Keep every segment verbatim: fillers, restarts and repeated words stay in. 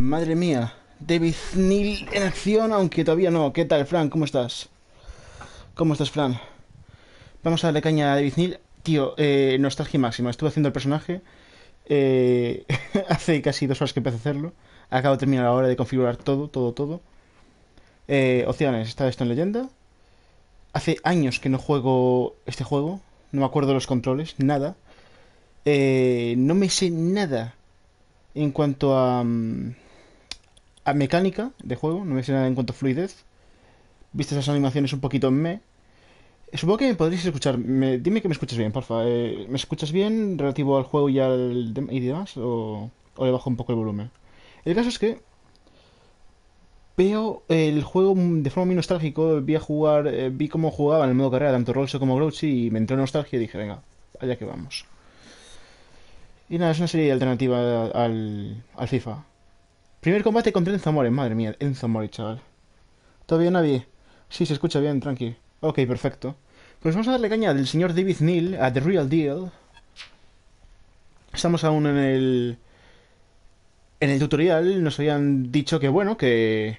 Madre mía, David Neal en acción, aunque todavía no. ¿Qué tal, Fran? ¿Cómo estás? ¿Cómo estás, Fran? Vamos a darle caña a David Neal. Tío, eh, nostalgia máxima. Estuve haciendo el personaje eh, hace casi dos horas que empecé a hacerlo. Acabo de terminar la hora de configurar todo, todo, todo. Eh, opciones, está esto en leyenda. Hace años que no juego este juego. No me acuerdo de los controles, nada. Eh, no me sé nada en cuanto a, mm, a mecánica de juego. No me sé nada en cuanto a fluidez. Viste esas animaciones un poquito en me. Supongo que me podréis escuchar. Me- dime que me escuchas bien, porfa. Eh, ¿me escuchas bien relativo al juego y al dem- y demás? O, ¿O le bajo un poco el volumen? El caso es que veo el juego de forma muy nostálgico. Vi a jugar, eh, vi cómo jugaba en el modo carrera tanto Rolso como Grouchy y me entró nostalgia y dije, venga, allá que vamos. Y nada, es una serie alternativa al, al FIFA. Primer combate contra Enzo More, madre mía, Enzo More, chaval. ¿Todavía nadie? Sí, se escucha bien, tranqui. Ok, perfecto. Pues vamos a darle caña del señor David Neal a The Real Deal. Estamos aún en el... En el tutorial nos habían dicho que, bueno, que...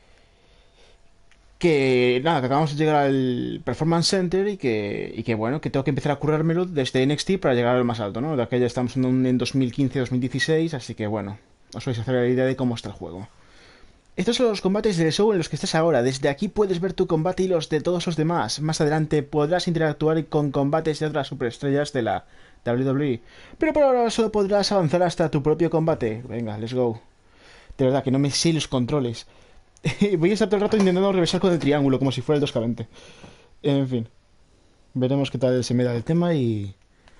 Que nada, que acabamos de llegar al Performance Center y que, y que bueno, que tengo que empezar a currármelo desde N X T para llegar al más alto, ¿no? De aquella estamos en, un- en dos mil quince dos mil dieciséis, así que bueno, os vais a hacer la idea de cómo está el juego. Estos son los combates del show en los que estás ahora. Desde aquí puedes ver tu combate y los de todos los demás. Más adelante podrás interactuar con combates de otras superestrellas de la W W E. Pero por ahora solo podrás avanzar hasta tu propio combate. Venga, let's go. De verdad que no me sé los controles. Voy a estar todo el rato intentando regresar con el triángulo, como si fuera el dos K veinte. En fin, veremos qué tal se me da el tema y...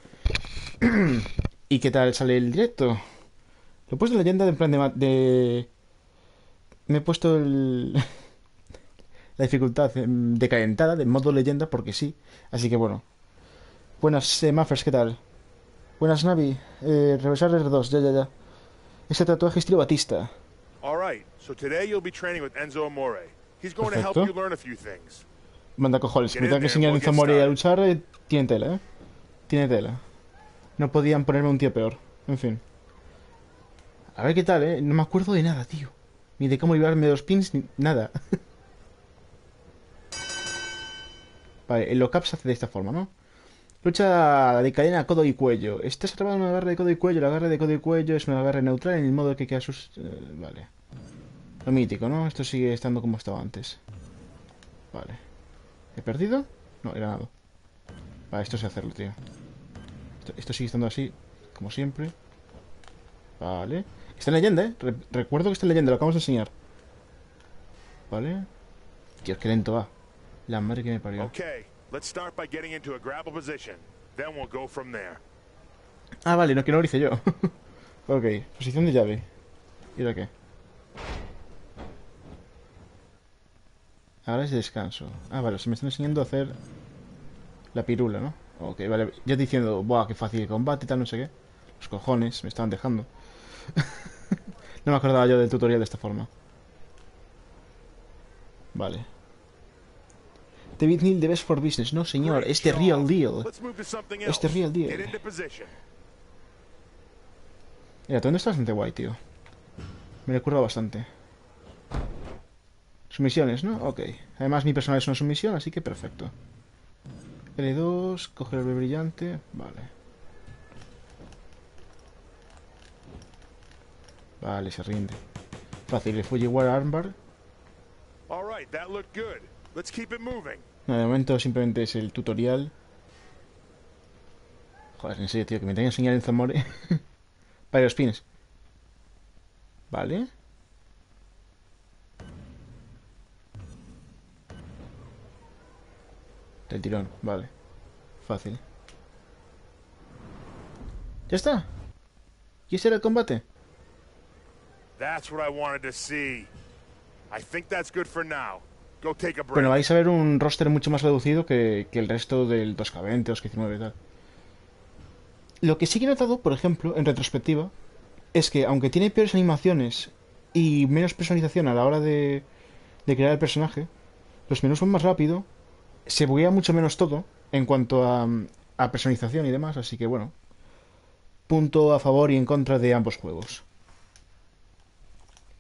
y qué tal sale el directo. Lo he puesto en leyenda en plan de... de... Me he puesto el... la dificultad em, decadentada de modo leyenda porque sí. Así que bueno. Buenas, eh, Muffers, ¿qué tal? Buenas, Navi. Eh, reversar R dos, ya, ya, ya. Ese tatuaje estilo Batista. All right, so today you'll be training with Enzo Amore. He's going to help Perfecto. you learn a few things. Manda cojones. Si Get me tengo in que there and enseñar we'll en get Zamora a started. luchar, eh, tiene tela, ¿eh? Tiene tela. No podían ponerme un tío peor. En fin. A ver qué tal, ¿eh? No me acuerdo de nada, tío. Ni de cómo llevarme los pins, ni nada. Vale, el lock-up se hace de esta forma, ¿no? Lucha de cadena, codo y cuello. Estás atrapado en un agarre de codo y cuello. El agarre de codo y cuello es un agarre neutral en el modo que queda sus... eh, vale. Lo mítico, ¿no? Esto sigue estando como estaba antes. Vale. ¿He perdido? No, he ganado. Vale, esto sé hacerlo, tío. Esto, esto sigue estando así, como siempre. Vale. Está en leyenda, ¿eh? Re- recuerdo que está en leyenda, lo acabamos de enseñar. Vale. Dios, qué lento va. La madre que me parió. Okay, let's start by getting into a grapple position. Then we'll go from there. Ah, vale, no, que no lo hice yo. Ok, posición de llave. ¿Y ahora qué? Ahora es descanso. Ah, vale, se me están enseñando a hacer la pirula, ¿no? Ok, vale. Ya diciendo, buah, qué fácil el combate y tal, no sé qué. Los cojones me estaban dejando. No me acordaba yo del tutorial de esta forma. Vale. David Neal de Best for Business. No, señor, Great este Real job. Deal. Let's move to something Este else. Real Get Deal. into position. Mira, todo esto está bastante guay, tío. Me recuerda bastante. Sumisiones, ¿no? Ok. Además, mi personal es una sumisión, así que perfecto. L dos, coger el brillante. Vale. Vale, se rinde. Fácil, el Fujiwara Armbar. All right, that looked good. Let's keep it moving. No, de momento simplemente es el tutorial. Joder, en serio, tío, que me tenga que enseñar en Zamore. Para los pines. Vale. Del tirón, vale. Fácil. ¿Ya está? ¿Y ese era el combate? That's what I wanted to see. I think that's good for now. Go take a break. Bueno, vais a ver un roster mucho más reducido que, que el resto del dos K veinte, dos K diecinueve y tal. Lo que sí que he notado, por ejemplo, en retrospectiva, es que aunque tiene peores animaciones y menos personalización a la hora de, de crear el personaje, los menús van más rápido, se buguea mucho menos todo en cuanto a, a personalización y demás, así que bueno, punto a favor y en contra de ambos juegos.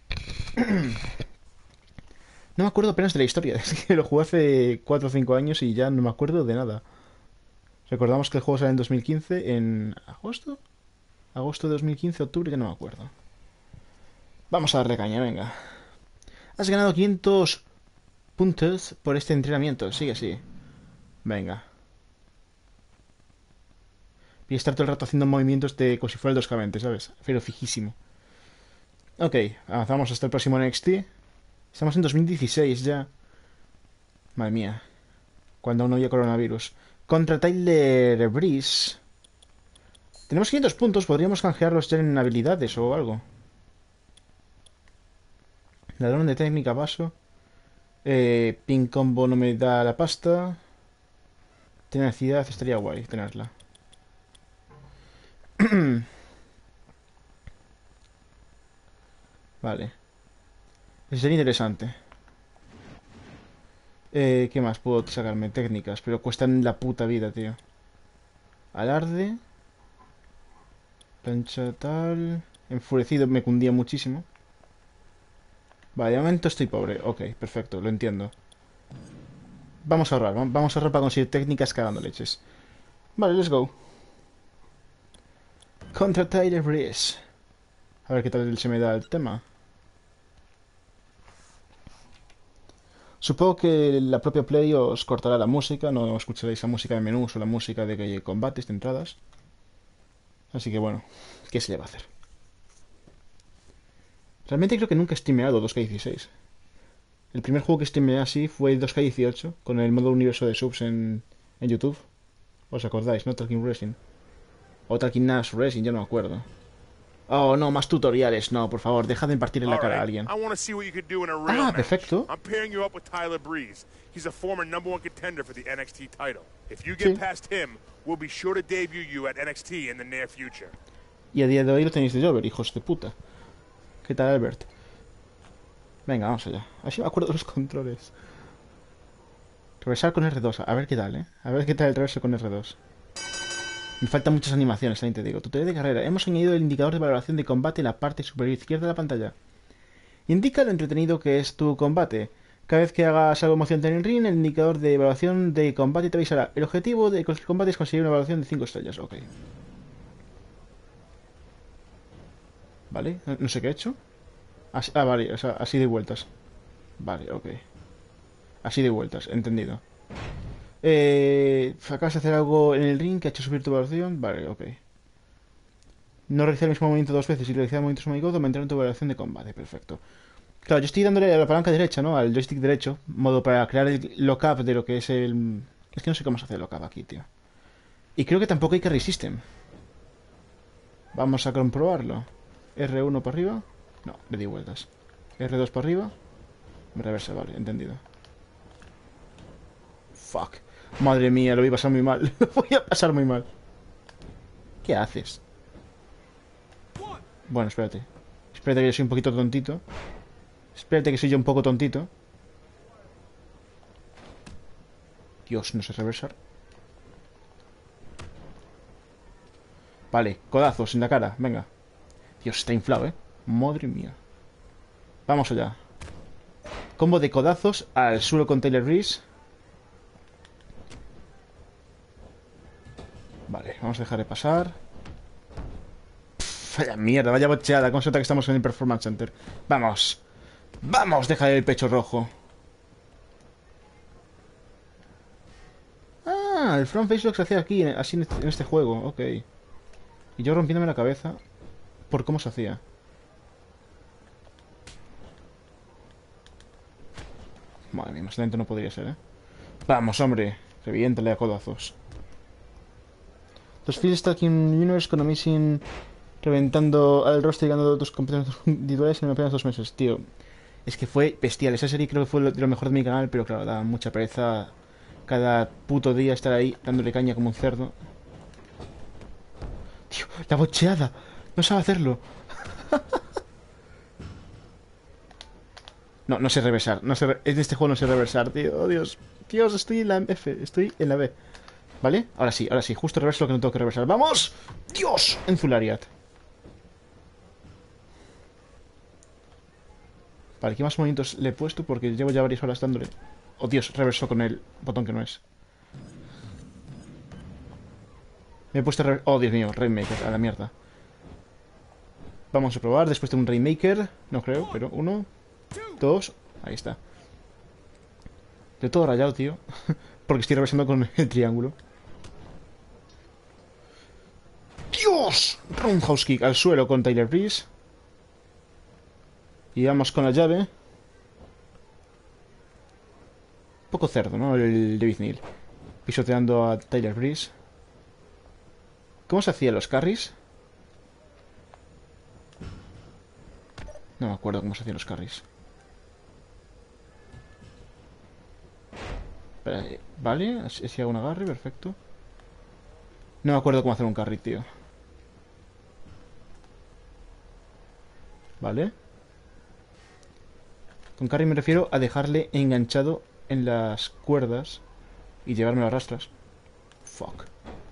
No me acuerdo apenas de la historia. Es que lo jugué hace cuatro o cinco años y ya no me acuerdo de nada. Recordamos que el juego sale en dos mil quince, en agosto. Agosto de dos mil quince, octubre, ya no me acuerdo. Vamos a darle caña, venga. Has ganado quinientos puntos por este entrenamiento. Sigue así. Venga. Y estar todo el rato haciendo movimientos de como si fuera el dos K veinte, ¿sabes? Pero fijísimo. Ok, avanzamos hasta el próximo N X T. Estamos en dos mil dieciséis ya. Madre mía. Cuando aún no había coronavirus. Contra Tyler Breeze. Tenemos quinientos puntos. Podríamos canjearlos ya en habilidades o algo. Ladrón de técnica, paso. Eh, pin combo no me da la pasta. Tenacidad, estaría guay tenerla. Vale. Eso sería interesante. Eh, ¿qué más puedo sacarme? Técnicas, pero cuestan la puta vida, tío. Alarde. Plancha tal. Enfurecido me cundía muchísimo. Vale, de momento estoy pobre. Ok, perfecto, lo entiendo. Vamos a ahorrar, vamos a ahorrar para conseguir técnicas cagando leches. Vale, let's go. Contra Tyler Breeze. A ver qué tal se me da el tema. Supongo que la propia Play os cortará la música, no escucharéis la música de menús o la música de combates, de entradas. Así que bueno, ¿qué se le va a hacer? Realmente creo que nunca he streameado dos K dieciséis. El primer juego que streameé así fue dos K dieciocho, con el modo universo de subs en, en YouTube. ¿Os acordáis, no? Talking Racing. O Talking Nash Racing, yo no me acuerdo. Oh, no, más tutoriales. No, por favor, deja de impartir en la cara a alguien. Ah, perfecto. I'm pairing you up with Tyler Breeze. He's a former number one contender for the N X T title. If you get Sí. past him, we'll be sure to debut you at N X T in the near future. Y a día de hoy lo tenéis de Jover, hijos de puta. ¿Qué tal, Albert? Venga, vamos allá. Así me acuerdo de los controles. Reversar con R dos. A ver qué tal, ¿eh? A ver qué tal el reverso con R dos. Me faltan muchas animaciones, también te digo. Tutorial de carrera. Hemos añadido el indicador de valoración de combate en la parte superior izquierda de la pantalla. Indica lo entretenido que es tu combate. Cada vez que hagas algo emocionante en el ring, el indicador de evaluación de combate te avisará. El objetivo de cualquier combate es conseguir una evaluación de cinco estrellas. Ok. Vale, no, no sé qué he hecho. Así, ah, vale, o sea, así de vueltas. Vale, ok. Así de vueltas, entendido. Eh, acabas de hacer algo en el ring que ha hecho subir tu evaluación. Vale, ok. No realizar el mismo movimiento dos veces y realizar movimientos muy agudos aumentarán tu evaluación de combate. Perfecto. Claro, yo estoy dándole a la palanca derecha, ¿no? Al joystick derecho. Modo para crear el lock-up de lo que es el... Es que no sé cómo se hace el lock-up aquí, tío. Y creo que tampoco hay carry system. Vamos a comprobarlo. R uno para arriba. No, le di vueltas. R dos para arriba. Reversa, vale, entendido. Fuck. Madre mía, lo voy a pasar muy mal. Lo voy a pasar muy mal. ¿Qué haces? Bueno, espérate. Espérate que yo soy un poquito tontito. Espérate que soy yo un poco tontito. Dios, no sé reversar. Vale, codazos en la cara, venga. Dios, está inflado, ¿eh? Madre mía. Vamos allá. Combo de codazos al suelo con Tyler Breeze. Vale, vamos a dejar de pasar. Pff, vaya mierda, vaya bocheada. ¿Cómo se nota que estamos en el Performance Center? Vamos. Vamos, deja el pecho rojo. Ah, el front facelock se hacía aquí, así en este, en este juego. Ok. Y yo rompiéndome la cabeza por cómo se hacía. Madre mía, más lento no podría ser, ¿eh? Vamos, hombre. Reviéntale a codazos. Los Field Stacking Universe con Amazing reventando al roster y ganando tus competencias individuales en apenas dos meses. Tío, es que fue bestial. Esa serie creo que fue lo, de lo mejor de mi canal, pero claro, da mucha pereza cada puto día estar ahí dándole caña como un cerdo. Tío, la bocheada. No sabe hacerlo. No, no sé reversar. No sé re en este juego no sé reversar, tío. Oh, Dios. Dios, estoy en la F. Estoy en la B. ¿Vale? Ahora sí, ahora sí. Justo reverso lo que no tengo que reversar. ¡Vamos! ¡Dios! En Zulariat. Vale, ¿qué más movimientos le he puesto? Porque llevo ya varias horas dándole. Oh, Dios, reversó con el botón que no es. Me he puesto... Re... Oh, Dios mío, Rainmaker, a la mierda. Vamos a probar después de un Rainmaker. No creo, pero uno, dos... Ahí está. De todo rayado, tío. Porque estoy reversando con el triángulo. ¡Dios! Roundhouse Kick al suelo con Tyler Breeze. Y vamos con la llave. Un poco cerdo, ¿no? El David Neal. Pisoteando a Tyler Breeze. ¿Cómo se hacían los carries? No me acuerdo cómo se hacían los carries. Espera, vale, así hago un agarre, perfecto. No me acuerdo cómo hacer un carry, tío. Vale. Con carry me refiero a dejarle enganchado en las cuerdas y llevarme a rastras. Fuck.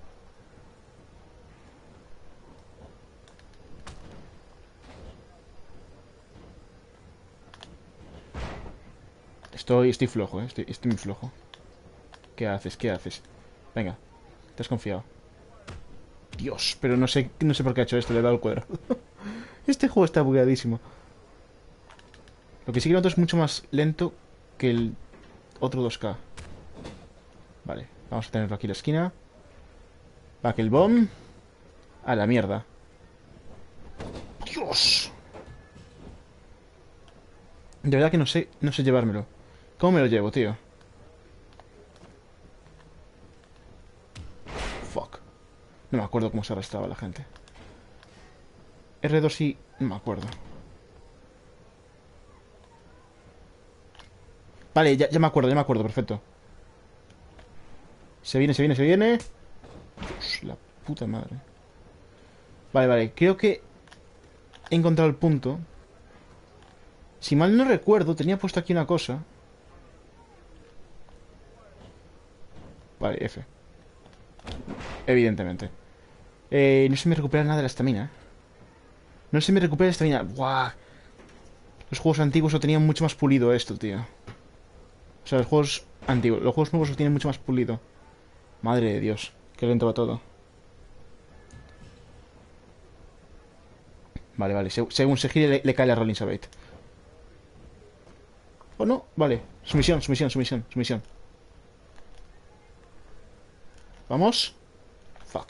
Estoy, estoy flojo, ¿eh? Estoy, estoy muy flojo. ¿Qué haces? ¿Qué haces? Venga, te has confiado. Dios, pero no sé, no sé por qué ha hecho esto, le he dado el cuadrado. Este juego está bugadísimo. Lo que sí que noto es mucho más lento que el otro dos K. Vale, vamos a tenerlo aquí en la esquina. Buckle Bomb. A la mierda. ¡Dios! De verdad que no sé, no sé llevármelo. ¿Cómo me lo llevo, tío? Fuck. No me acuerdo cómo se arrastraba la gente. R dos y... no me acuerdo. Vale, ya, ya me acuerdo, ya me acuerdo, perfecto. Se viene, se viene, se viene. Dios, la puta madre. Vale, vale, creo que he encontrado el punto. Si mal no recuerdo, tenía puesto aquí una cosa. Vale, F. Evidentemente. Eh, no se me recupera nada de la estamina. No se me recupera la estamina. ¡Buah! Los juegos antiguos lo tenían mucho más pulido esto, tío. O sea, los juegos antiguos. Los juegos nuevos lo tienen mucho más pulido. Madre de Dios. Qué lento va todo. Vale, vale. Se- según se gire, le, le cae la Rolling Sabate. Oh, no. Vale. Sumisión, sumisión, sumisión, sumisión. Vamos. Fuck.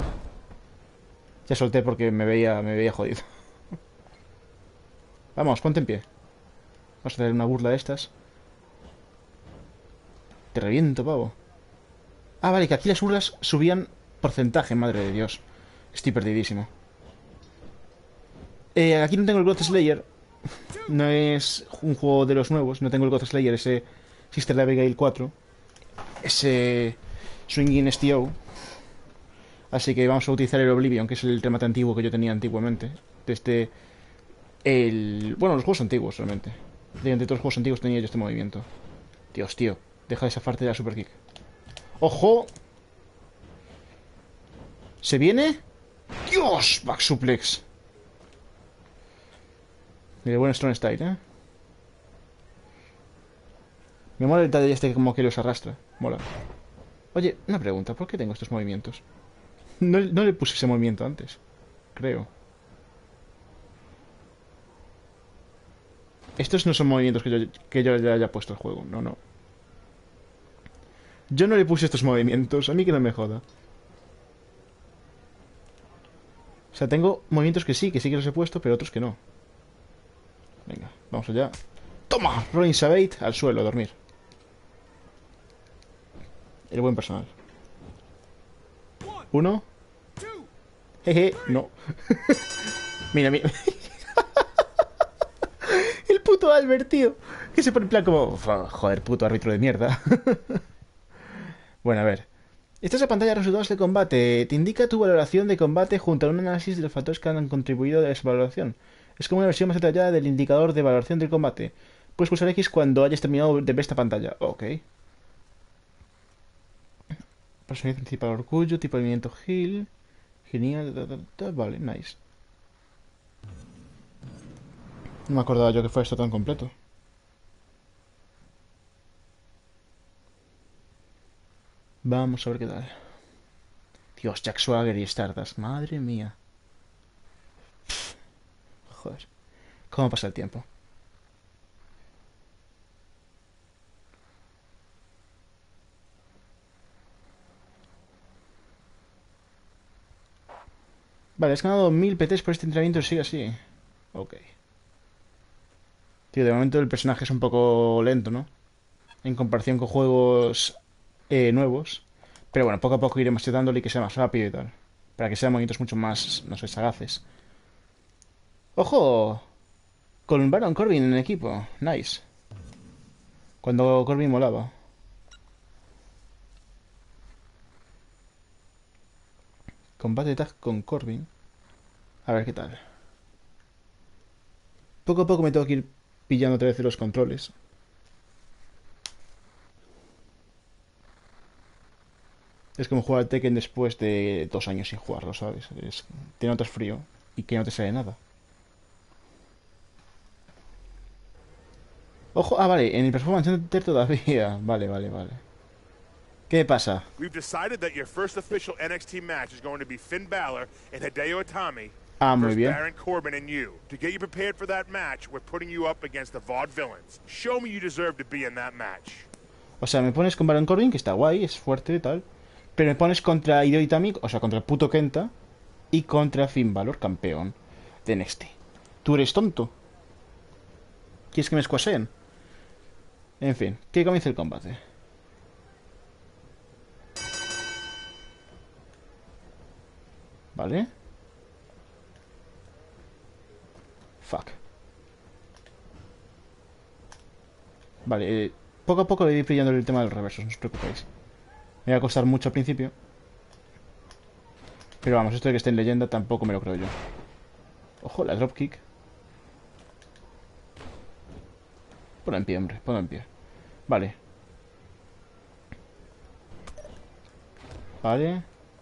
Ya solté porque me veía, me veía jodido. Vamos, ponte en pie. Vamos a hacer una burla de estas. Te reviento, pavo. Ah, vale, que aquí las burlas subían porcentaje, madre de Dios. Estoy perdidísimo. Eh, aquí no tengo el God Slayer. No es un juego de los nuevos. No tengo el God Slayer, ese Sister de Abigail cuatro. Ese Swinging S T O. Así que vamos a utilizar el Oblivion, que es el remate antiguo que yo tenía antiguamente. Desde el... Bueno, los juegos antiguos, realmente. De entre todos los juegos antiguos tenía yo este movimiento. Dios, tío. Deja de zafarte de la Super Kick. ¡Ojo! ¿Se viene? ¡Dios! Back suplex. Y de buen Strong Style, ¿eh? Me mola el detalle este que como que los arrastra. Mola. Oye, una pregunta. ¿Por qué tengo estos movimientos? No, no le puse ese movimiento antes. Creo. Estos no son movimientos que yo, que yo le haya puesto al juego. No, no. Yo no le puse estos movimientos. A mí que no me joda. O sea, tengo movimientos que sí, que sí que los he puesto, pero otros que no. Venga, vamos allá. ¡Toma! Rolling Sabate al suelo, a dormir. El buen personal. Uno. Jeje, no. Mira, mira. El puto Albert, tío. Que se pone en plan como... Joder, puto árbitro de mierda. Bueno, a ver. Esta es la pantalla de resultados de combate. Te indica tu valoración de combate junto a un análisis de los factores que han contribuido a esa valoración. Es como una versión más detallada del indicador de valoración del combate. Puedes pulsar X cuando hayas terminado de ver esta pantalla. Ok. Personalidad principal orgullo, tipo de movimiento heal. Genial. Da, da, da, vale, nice. No me acordaba yo que fue esto tan completo. Vamos a ver qué tal. Dios, Jack Swagger y Stardust. Madre mía. Joder. ¿Cómo pasa el tiempo? Vale, has ganado mil P Ts por este entrenamiento. Sigue así. Ok. Tío, de momento el personaje es un poco lento, ¿no? En comparación con juegos eh, nuevos. Pero bueno, poco a poco iremos dándole y que sea más rápido y tal. Para que sean movimientos mucho más, no sé, sagaces. ¡Ojo! Con Baron Corbin en el equipo. Nice. Cuando Corbin molaba. Combate tag con Corbin. A ver qué tal. Poco a poco me tengo que ir pillando otra vez los controles. Es como jugar al Tekken después de dos años sin jugarlo, ¿sabes? Es, te notas frío y que no te sale nada. Ojo, ah, vale, en el Performance Center todavía. Vale, vale, vale. ¿Qué pasa? We've decided that your first official N X T match is going to be Finn Balor and Hideo Itami Ah, muy versus bien. Baron Corbin and you. To get you prepared for that match, we're putting you up against the Vaudevillains. Show me you deserve to be in that match. O sea, me pones con Baron Corbin, que está guay, es fuerte y tal. Pero me pones contra Hideo Itami, o sea, contra el puto Kenta. Y contra Finn Balor, campeón de N X T. ¿Tú eres tonto? ¿Quieres que me squasheen? En fin, que comience el combate. ¿Vale? Fuck. Vale, eh, poco a poco le voy pillando el tema del reverso, no os preocupéis. Me va a costar mucho al principio. Pero vamos, esto de que esté en leyenda tampoco me lo creo yo. Ojo, la dropkick. Ponlo en pie, hombre, ponlo en pie. Vale. Vale.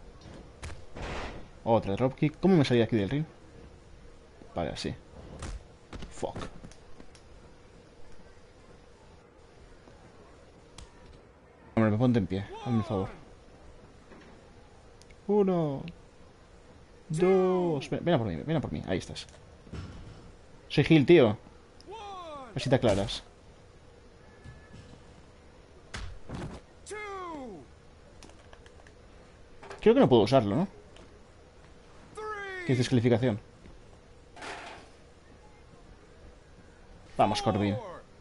Otra dropkick. ¿Cómo me salía aquí del ring? Vale, así. Fuck. Hombre, me ponte en pie. Hazme un favor. Uno. Dos. Ven, ven a por mí, ven a por mí. Ahí estás. Soy Gil, tío. A ver si te aclaras. Creo que no puedo usarlo, ¿no? Que es descalificación. Vamos, Corbin.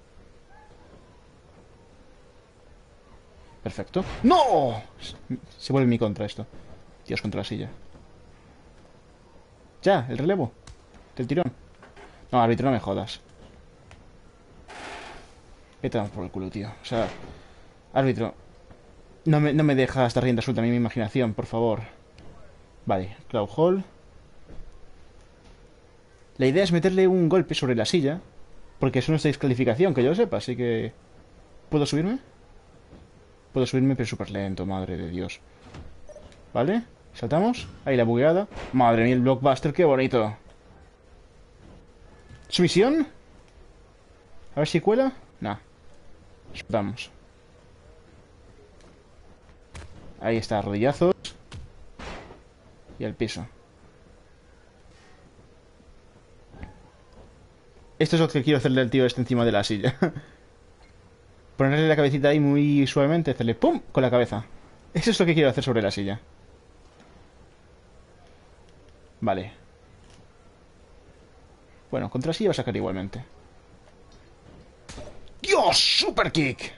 Perfecto. ¡No! Se vuelve en mi contra esto. Dios, contra la silla. Ya, el relevo. Del tirón. No, árbitro, no me jodas. Vete a dar por el culo, tío. O sea, árbitro. No me, no me dejas dar rienda suelta a mi imaginación, por favor. Vale, Cloud Hall. La idea es meterle un golpe sobre la silla. Porque eso no es descalificación, que yo lo sepa, así que... ¿Puedo subirme? Puedo subirme, pero súper lento, madre de Dios. ¿Vale? Saltamos. Ahí la bugueada. Madre mía, el blockbuster, qué bonito. ¿Sumisión? A ver si cuela. Nah. Soltamos. Ahí está, rodillazos. Y al piso. Esto es lo que quiero hacerle al tío este encima de la silla. Ponerle la cabecita ahí muy suavemente, hacerle ¡pum! Con la cabeza. Eso es lo que quiero hacer sobre la silla. Vale. Bueno, contra sí va a sacar igualmente. ¡Dios! ¡Super kick!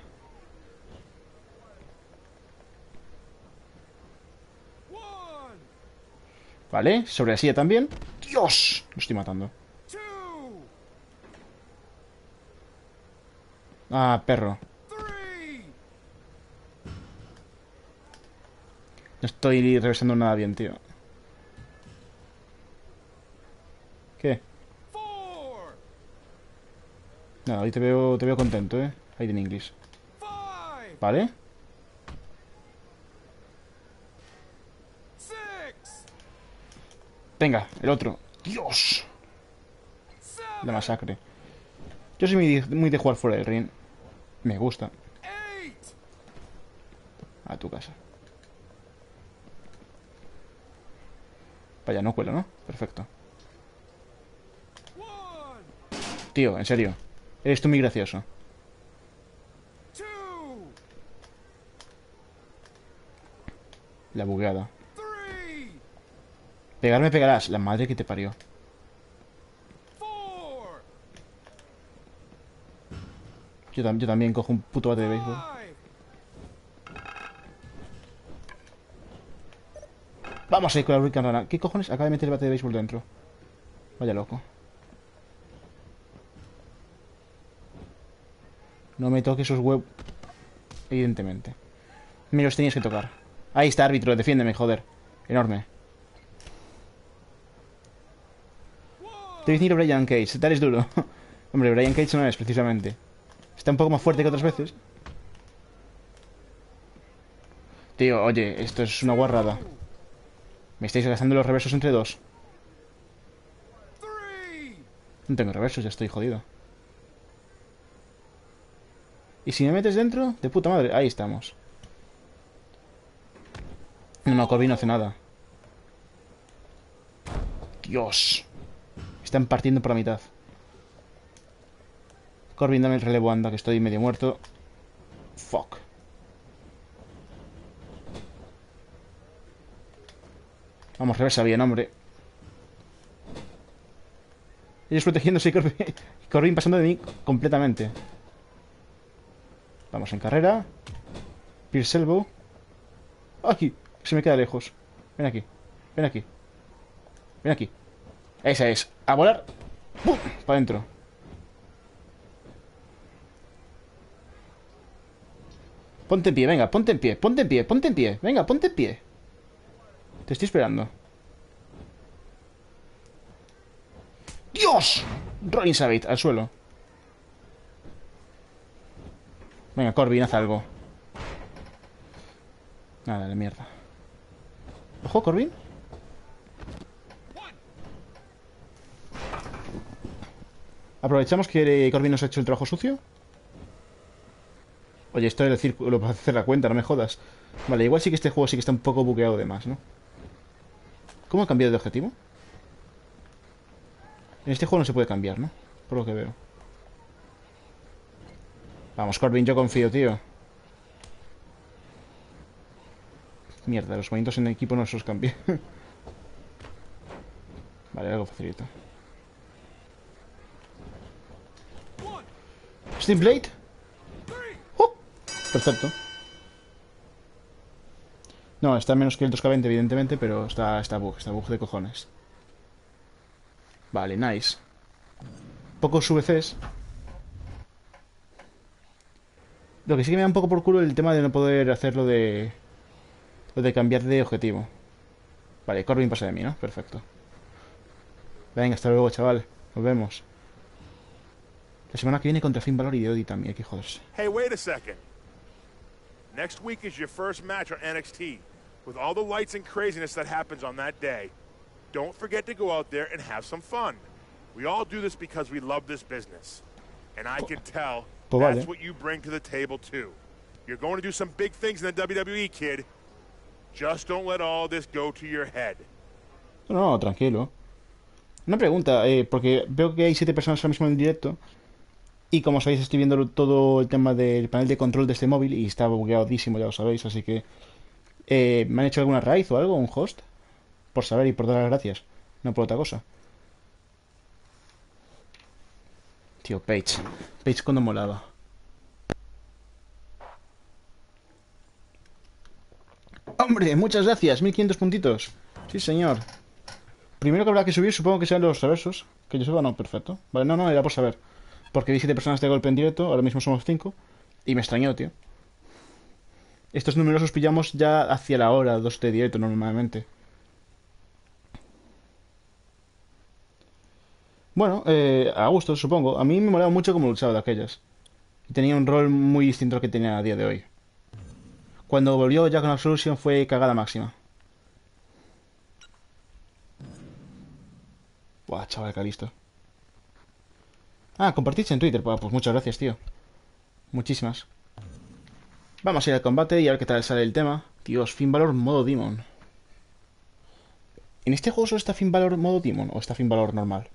Vale, sobre la silla también. ¡Dios! Lo estoy matando. Ah, perro. No estoy reversando nada bien, tío. ¿Qué? Nada, hoy te veo, te veo contento, ¿eh? Ahí en inglés. ¿Vale? Venga, el otro. ¡Dios! La masacre. Yo soy muy, muy de jugar fuera del ring. Me gusta. A tu casa. Vaya, no cuelo, ¿no? Perfecto. Tío, en serio. Eres tú muy gracioso. La bugueada. Pegarme pegarás. La madre que te parió. Yo, tam yo también cojo un puto bate de béisbol. Vamos a ir con la Hurricane Rana. ¿Qué cojones? Acaba de meter el bate de béisbol dentro. Vaya loco. No me toques esos huevos. Evidentemente. Me los tenías que tocar. Ahí está, árbitro. Defiéndeme, joder. Enorme. David Neal o Brian Cage. Tal es duro. Hombre, Brian Cage no es, precisamente. Está un poco más fuerte que otras veces. Tío, oye, esto es una guarrada. Me estáis gastando los reversos entre dos. No tengo reversos, ya estoy jodido. ¿Y si me metes dentro? De puta madre. Ahí estamos. No, no, Corbin no hace nada. Dios. Están partiendo por la mitad. Corbin, dame el relevo, anda, que estoy medio muerto. Fuck. Vamos, reversa bien, hombre. Ellos protegiéndose y Corbin, Corbin pasando de mí completamente. Vamos en carrera. Pierce Elbow. Aquí. Se me queda lejos. Ven aquí. Ven aquí. Ven aquí. Esa es. A volar. ¡Pum! Para adentro. Ponte en pie, venga. Ponte en pie. Ponte en pie. Ponte en pie. Venga, ponte en pie. Te estoy esperando. ¡Dios! Rolling Savage al suelo. Venga, Corbin, haz algo. Nada, de mierda. Ojo, Corbin. Aprovechamos que Corbin nos ha hecho el trabajo sucio. Oye, esto es el círculo para hacer la cuenta, no me jodas. Vale, igual sí que este juego sí que está un poco bugueado de más, ¿no? ¿Cómo ha cambiado de objetivo? En este juego no se puede cambiar, ¿no? Por lo que veo. Vamos, Corbin, yo confío, tío. Mierda, los movimientos en equipo no se los cambié. Vale, algo facilito. Steam Blade. ¡Oh! Perfecto. No, está menos que el dos K veinte, evidentemente, pero está, está bug, está bug de cojones. Vale, nice. Pocos V Cs. Lo que sí que me da un poco por culo el tema de no poder hacerlo de... Lo de cambiar de objetivo. Vale, Corbin pasa de mí, ¿no? Perfecto. Venga, hasta luego, chaval. Nos vemos. La semana que viene contra Finn Balor y de Odie también, hay que joderse. Hey, wait a second. Next week is your first match on N X T. With all the lights and craziness that happens on that day, don't forget to go out there and have some fun. We all do this because we love this business. And I can tell Pues that's vale. what you bring to the table, too. You're going to do some big things in the W W E, kid. Just don't let all this go to your head. No, no, tranquilo. Una pregunta, eh, porque veo que hay siete personas ahora mismo en directo. Y como sabéis, estoy viendo todo el tema del panel de control de este móvil y está bugueadísimo, ya lo sabéis, así que... Eh, ¿me han hecho alguna raíz o algo? ¿Un host? Por saber y por dar las gracias, no por otra cosa. Tío, Paige. Paige cuando molaba. ¡Hombre! Muchas gracias, mil quinientos puntitos. Sí, señor. Primero que habrá que subir, supongo que sean los reversos. Que yo sepa, no, perfecto. Vale, no, no, era por saber. Porque vi siete personas de golpe en directo, ahora mismo somos cinco. Y me extrañó, tío. Estos números los pillamos ya hacia la hora, dos de directo normalmente. Bueno, eh, a gusto, supongo. A mí me molaba mucho como luchaba de aquellas. Y tenía un rol muy distinto al que tenía a día de hoy. Cuando volvió ya con Absolution fue cagada máxima. Buah, chaval, Calisto. Ah, compartiste en Twitter. Pues, pues muchas gracias, tío. Muchísimas. Vamos a ir al combate y a ver qué tal sale el tema. Dios, Finn Balor modo Demon. ¿En este juego solo está Finn Balor modo Demon o está Finn Balor normal?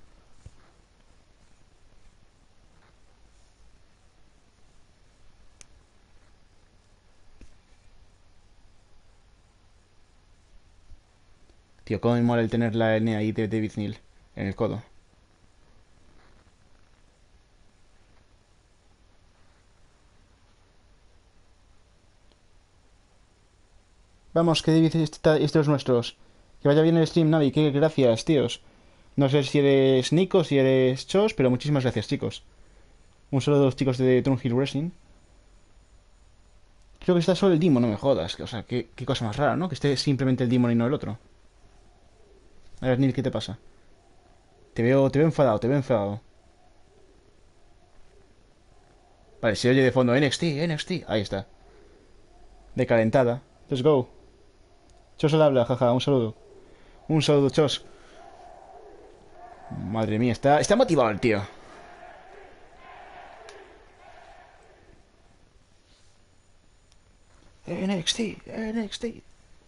Tío, cómo me mola el tener la N ahí de David Neal en el codo. Vamos, que David está, este es nuestros. Que vaya bien el stream, Navi. Que gracias, tíos. No sé si eres Nico, si eres Chos, pero muchísimas gracias, chicos. Un saludo a los chicos de Thornhill Wrestling. Creo que está solo el Demon, no me jodas. O sea, qué, qué cosa más rara, ¿no? Que esté simplemente el Demon y no el otro. A ver, Neil, ¿qué te pasa? Te veo, te veo enfadado, te veo enfadado. Vale, se oye de fondo N X T, N X T. Ahí está. De calentada. Let's go. Chos al habla, jaja, un saludo. Un saludo, Chos. Madre mía, está, está motivado el tío. N X T, N X T.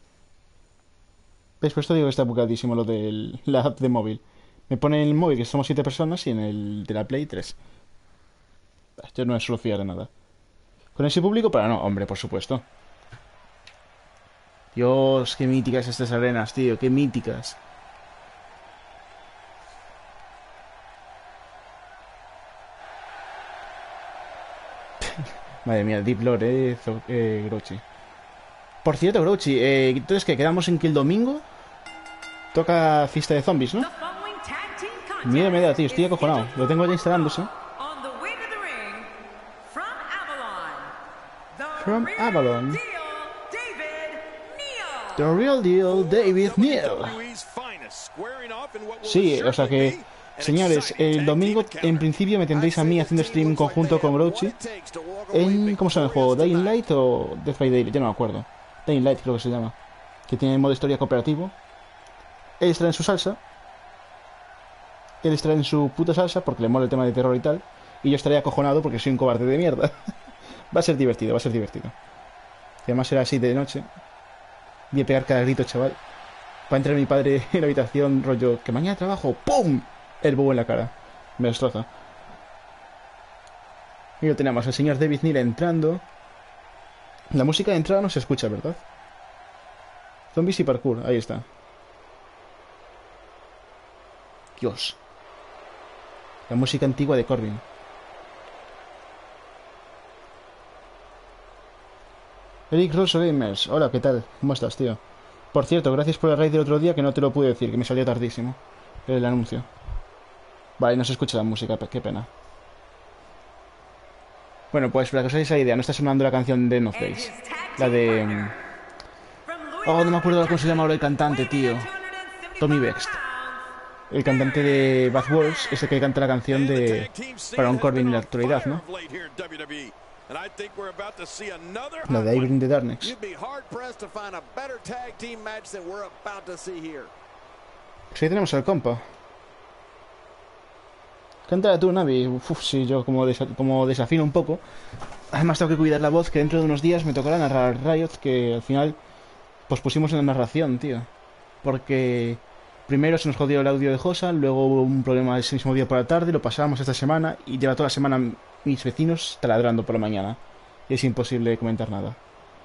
¿Ves? Por esto digo que está bugadísimo lo de la app de móvil. Me pone en el móvil que somos siete personas y en el de la Play tres. Yo no me suelo fiar de nada. ¿Con ese público? Para no, hombre, por supuesto. Dios, qué míticas estas arenas, tío, qué míticas. Madre mía, Deep Lore, eh, eh Grouchy. Por cierto, Grouchy, eh, entonces que quedamos en que el domingo toca fiesta de zombies, ¿no? Miedo me da, tío, estoy acojonado. Lo tengo ya instalándose. From Avalon. The Real Deal, David Neal. Sí, o sea que, señores, el domingo en principio me tendréis a mí haciendo stream en conjunto con Grouchy en, ¿cómo se llama el juego? ¿Dying Light o Death by Daylight? Ya no me acuerdo. Dying Light creo que se llama. Que tiene modo historia cooperativo. Él estará en su salsa. Él estará en su puta salsa porque le mola el tema de terror y tal. Y yo estaré acojonado porque soy un cobarde de mierda. Va a ser divertido, va a ser divertido. Y además será así de noche. Voy a pegar cada grito, chaval. Va a entrar mi padre en la habitación, rollo, que mañana trabajo, ¡pum! El bobo en la cara. Me destroza. Y lo tenemos, el señor David Neal entrando. La música de entrada no se escucha, ¿verdad? Zombies y parkour, ahí está. Dios. La música antigua de Corbin. Eric Rosso Gamers, hola, ¿qué tal? ¿Cómo estás, tío? Por cierto, gracias por el raid del otro día que no te lo pude decir, que me salió tardísimo el anuncio. Vale, no se escucha la música, qué pena. Bueno, pues para que os hagáis la idea, no está sonando la canción de No Face. La de... Oh, no me acuerdo cómo se llama ahora el cantante, tío. Tommy Vext. El cantante de Bad Wolves es el que canta la canción de Baron Corbin en la actualidad, ¿no? La de I Bring the Darkness. Pues ahí tenemos al compa. Cántala tú, Navi. Uf, sí, yo como, desa como desafino un poco. Además tengo que cuidar la voz, que dentro de unos días me tocará narrar Riot, que al final pues pusimos en la narración, tío. Porque primero se nos jodió el audio de Josa, luego hubo un problema ese mismo día por la tarde, lo pasamos esta semana y lleva toda la semana mis vecinos taladrando por la mañana. Y es imposible comentar nada.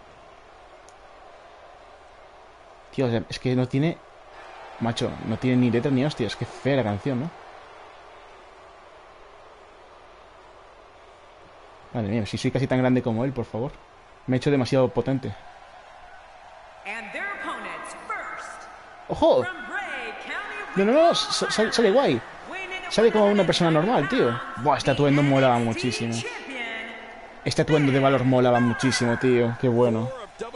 Tío, o sea, es que no tiene... Macho, no tiene ni letra ni hostias, que fea la canción, ¿no? Madre mía, si soy casi tan grande como él, por favor. Me he hecho demasiado potente. ¡Ojo! No, no, no, sale, sale guay. Sale como una persona normal, tío. Buah, este atuendo molaba muchísimo. Este atuendo de Valor molaba muchísimo, tío. Qué bueno.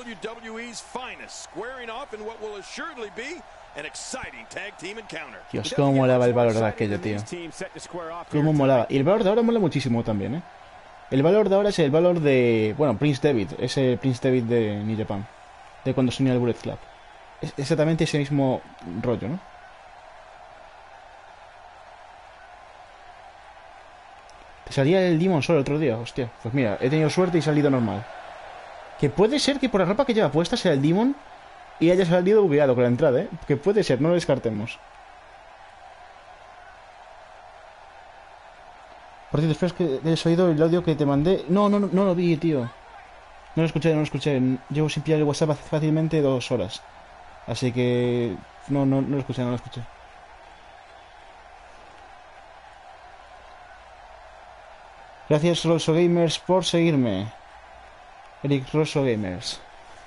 Dios, cómo molaba el Valor de aquello, tío. Cómo molaba. Y el Valor de ahora mola muchísimo también, ¿eh? El Valor de ahora es el Valor de... Bueno, Prince David. Ese Prince David de New Japan. De cuando se unía al Bullet Club. Es exactamente ese mismo rollo, ¿no? Salía el Demon solo el otro día, hostia. Pues mira, he tenido suerte y he salido normal. Que puede ser que por la ropa que lleva puesta sea el Demon y haya salido bugueado con la entrada, ¿eh? Que puede ser, no lo descartemos. Por cierto, espero que hayas oído el audio que te mandé. No, no, no, no lo vi, tío. No lo escuché, no lo escuché. Llevo sin pillar el WhatsApp hace fácilmente dos horas. Así que... No, no, no lo escuché, no lo escuché. Gracias, Rosso Gamers, por seguirme. Eric Rosso Gamers.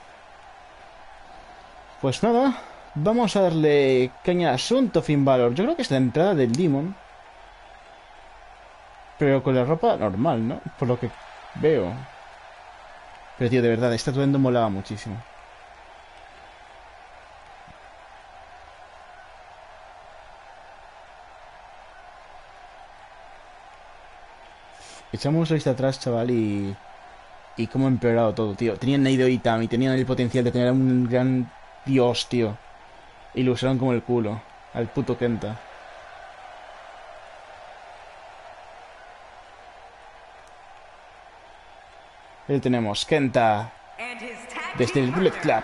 Pues nada, vamos a darle caña a asunto Finn Balor. Yo creo que es la entrada del Demon. Pero con la ropa normal, ¿no? Por lo que veo. Pero tío, de verdad, esta atuendo molaba muchísimo. Echamos la vista atrás, chaval, y... Y cómo ha empeorado todo, tío. Tenían Naido Itami, tenían el potencial de tener un gran dios, tío. Y lo usaron como el culo. Al puto Kenta. Ahí tenemos, Kenta. Desde el Bullet Club.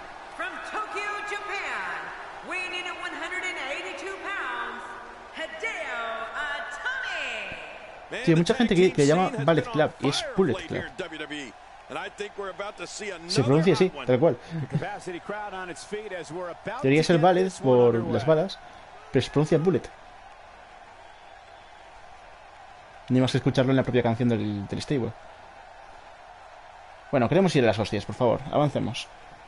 Sí, hay mucha gente que, que llama Bullet Club y es Bullet Club. Se pronuncia así, tal cual. Debería ser Bullet por las balas, pero se pronuncia Bullet. Ni más que escucharlo en la propia canción del, del stable. Bueno, queremos ir a las hostias, por favor, avancemos.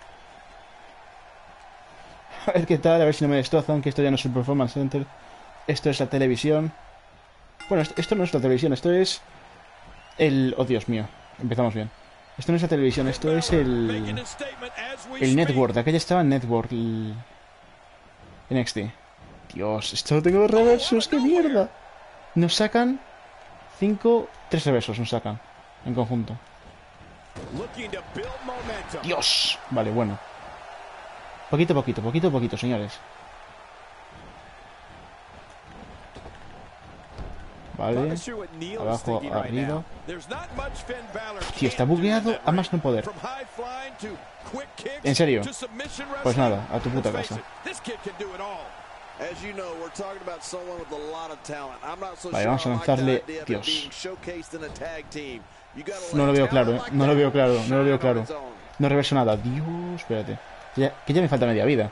A ver qué tal, a ver si no me destrozan, que esto ya no es el Performance Center. Esto es la televisión. Bueno, esto no es la televisión, esto es... El... Oh, Dios mío. Empezamos bien. Esto no es la televisión, esto es el... El Network. Aquella estaba en Network. El... N X T. Dios, esto tengo reversos, ¡qué mierda! Nos sacan... Cinco... Tres reversos nos sacan. En conjunto. Dios. Vale, bueno. Poquito a poquito, poquito a poquito, señores. Vale, abajo, arriba. Tío, está bugueado a más no poder. ¿En serio? Pues nada, a tu puta casa. Vale, vamos a lanzarle... Dios. No lo veo claro, ¿eh? No lo veo claro, no lo veo claro. No reverso nada. Dios, espérate. Ya, que ya me falta media vida.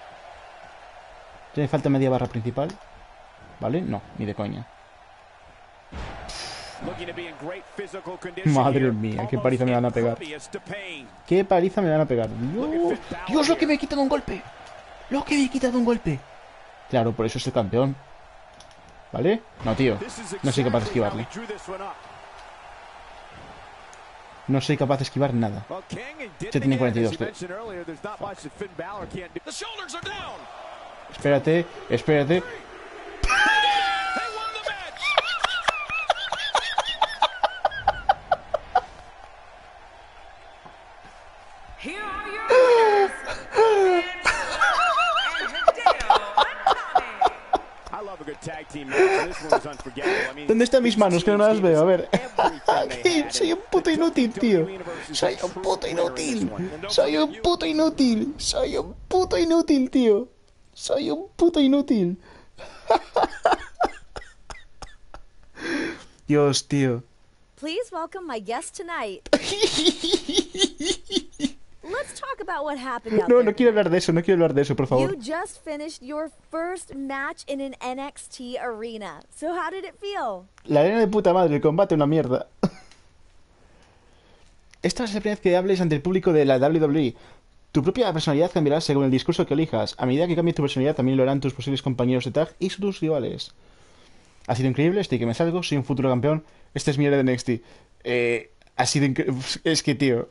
Ya me falta media barra principal. ¿Vale? No, ni de coña. Madre mía, qué paliza me van a pegar. Qué paliza me van a pegar. Dios, Dios, lo que me he quitado un golpe. Lo que me he quitado un golpe. Claro, por eso es el campeón. ¿Vale? No, tío. No soy capaz de esquivarle. No soy capaz de esquivar nada. Se tiene cuarenta y dos. Tío. Espérate, espérate. ¿Dónde están mis manos? Que no las veo. A ver. Soy un puto inútil, tío. Soy un puto inútil. Soy un puto inútil. Soy un puto inútil, tío. Soy un puto inútil. Dios, tío. Please welcome my guest tonight. Let's talk about what happened out No, there. no quiero hablar de eso, no quiero hablar de eso, por favor. You just finished your first match in an N X T arena. So how did it feel? La arena de puta madre, el combate una mierda. Esta es la primera vez que hables ante el público de la W W E. Tu propia personalidad cambiará según el discurso que elijas. A medida que cambie tu personalidad, también lo harán tus posibles compañeros de tag y tus rivales. Ha sido increíble, estoy que me salgo, soy un futuro campeón. Este es mi era de N X T. Eh, ha sido increíble. Es que, tío.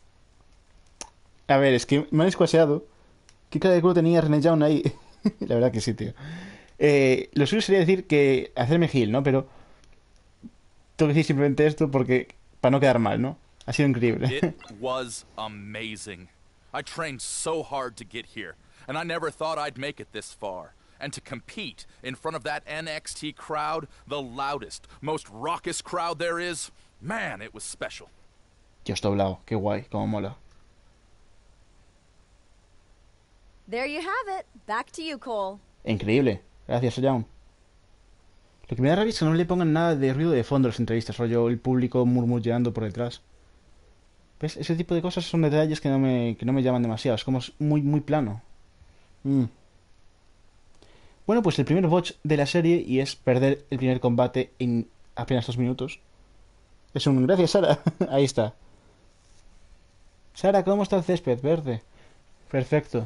A ver, es que me han escuaseado. ¿Qué cara de culo tenía René Young ahí? La verdad que sí, tío. Eh, lo suyo sería decir que hacerme heel, ¿no? Pero tengo que decir simplemente esto porque para no quedar mal, ¿no? Ha sido increíble. It was amazing. I trained so hard to get here, and I never thought I'd make it this far. and to compete in front of that N X T crowd, the loudest, most raucous crowd there is, man, it was special. Dios doblado, qué guay, cómo mola. There you have it. Back to you, Cole. Increíble, gracias, Young. Lo que me da rabia es que no le pongan nada de ruido de fondo a las entrevistas, rollo el público murmullando por detrás. ¿Ves? Ese tipo de cosas son detalles que no me, que no me llaman demasiado, es como muy, muy plano. Mm. Bueno, pues el primer botch de la serie, y es perder el primer combate en apenas dos minutos. Es un... Gracias, Sara. Ahí está. Sara, ¿cómo está el césped? Verde. Perfecto.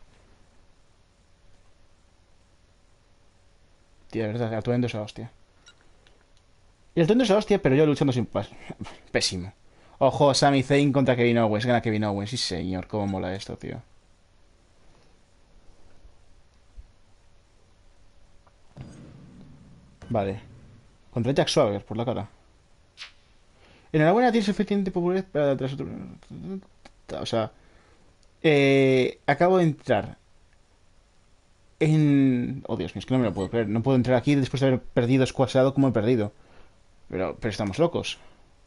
Tío, de verdad, el atuendo es la hostia. Y el atuendo es la hostia, pero yo luchando sin paz. Pésimo. Ojo, Sami Zayn contra Kevin Owens. Gana Kevin Owens. Sí, señor, cómo mola esto, tío. Vale. Contra Jack Swagger, por la cara. Enhorabuena, tienes suficiente popularidad para tras otro... O sea... Eh, acabo de entrar en... Oh, Dios mío, es que no me lo puedo creer. No puedo entrar aquí después de haber perdido squashado como he perdido. Pero, pero estamos locos.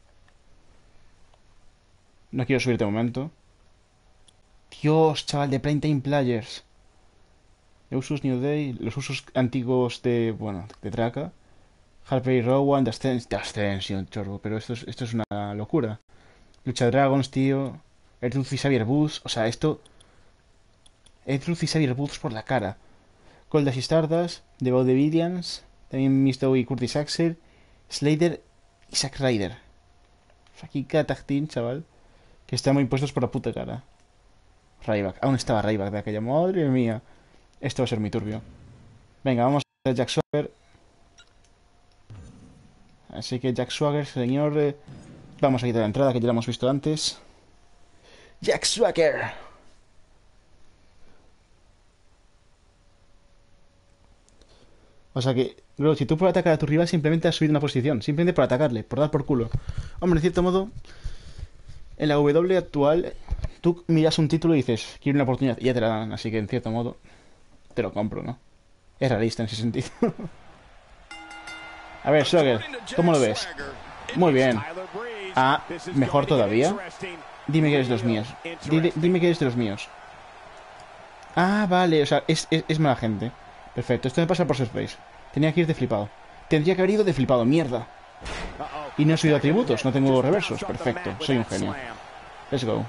No quiero subir de momento. Dios, chaval, de Primetime Players. Usos New Day, los usos antiguos de, bueno, de Traca. Harper y Rowan, The Ascension, chorro. Pero esto es, esto es una locura. Lucha Dragons, tío. Ertruth y Xavier Woods. O sea, esto... Ertruth y Xavier Woods por la cara. Goldas y Stardust, The Vaudevillians, también Misto y Curtis Axel, Slater y Zack Ryder. Aquí cada tag team, chaval, que están muy puestos por la puta cara. Ryback, aún estaba Ryback de aquella. Madre mía, esto va a ser muy turbio. Venga, vamos a Jack Swagger. Así que Jack Swagger, señor, eh, vamos a quitar la entrada que ya la hemos visto antes. Jack Swagger. O sea que, bro, si tú por atacar a tu rival simplemente has subido una posición. Simplemente por atacarle, por dar por culo. Hombre, en cierto modo, en la W actual, tú miras un título y dices, quiero una oportunidad, y ya te la dan. Así que, en cierto modo, te lo compro, ¿no? Es realista en ese sentido. A ver, Swagger, ¿cómo lo ves? Muy bien. Ah, mejor todavía. Dime que eres de los míos. Dime, dime que eres de los míos. Ah, vale, o sea, es, es, es mala gente. Perfecto, esto me pasa por su space. Tenía que ir de flipado. Tendría que haber ido de flipado, mierda. Y no he subido atributos, no tengo reversos. Perfecto, soy un genio. Let's go.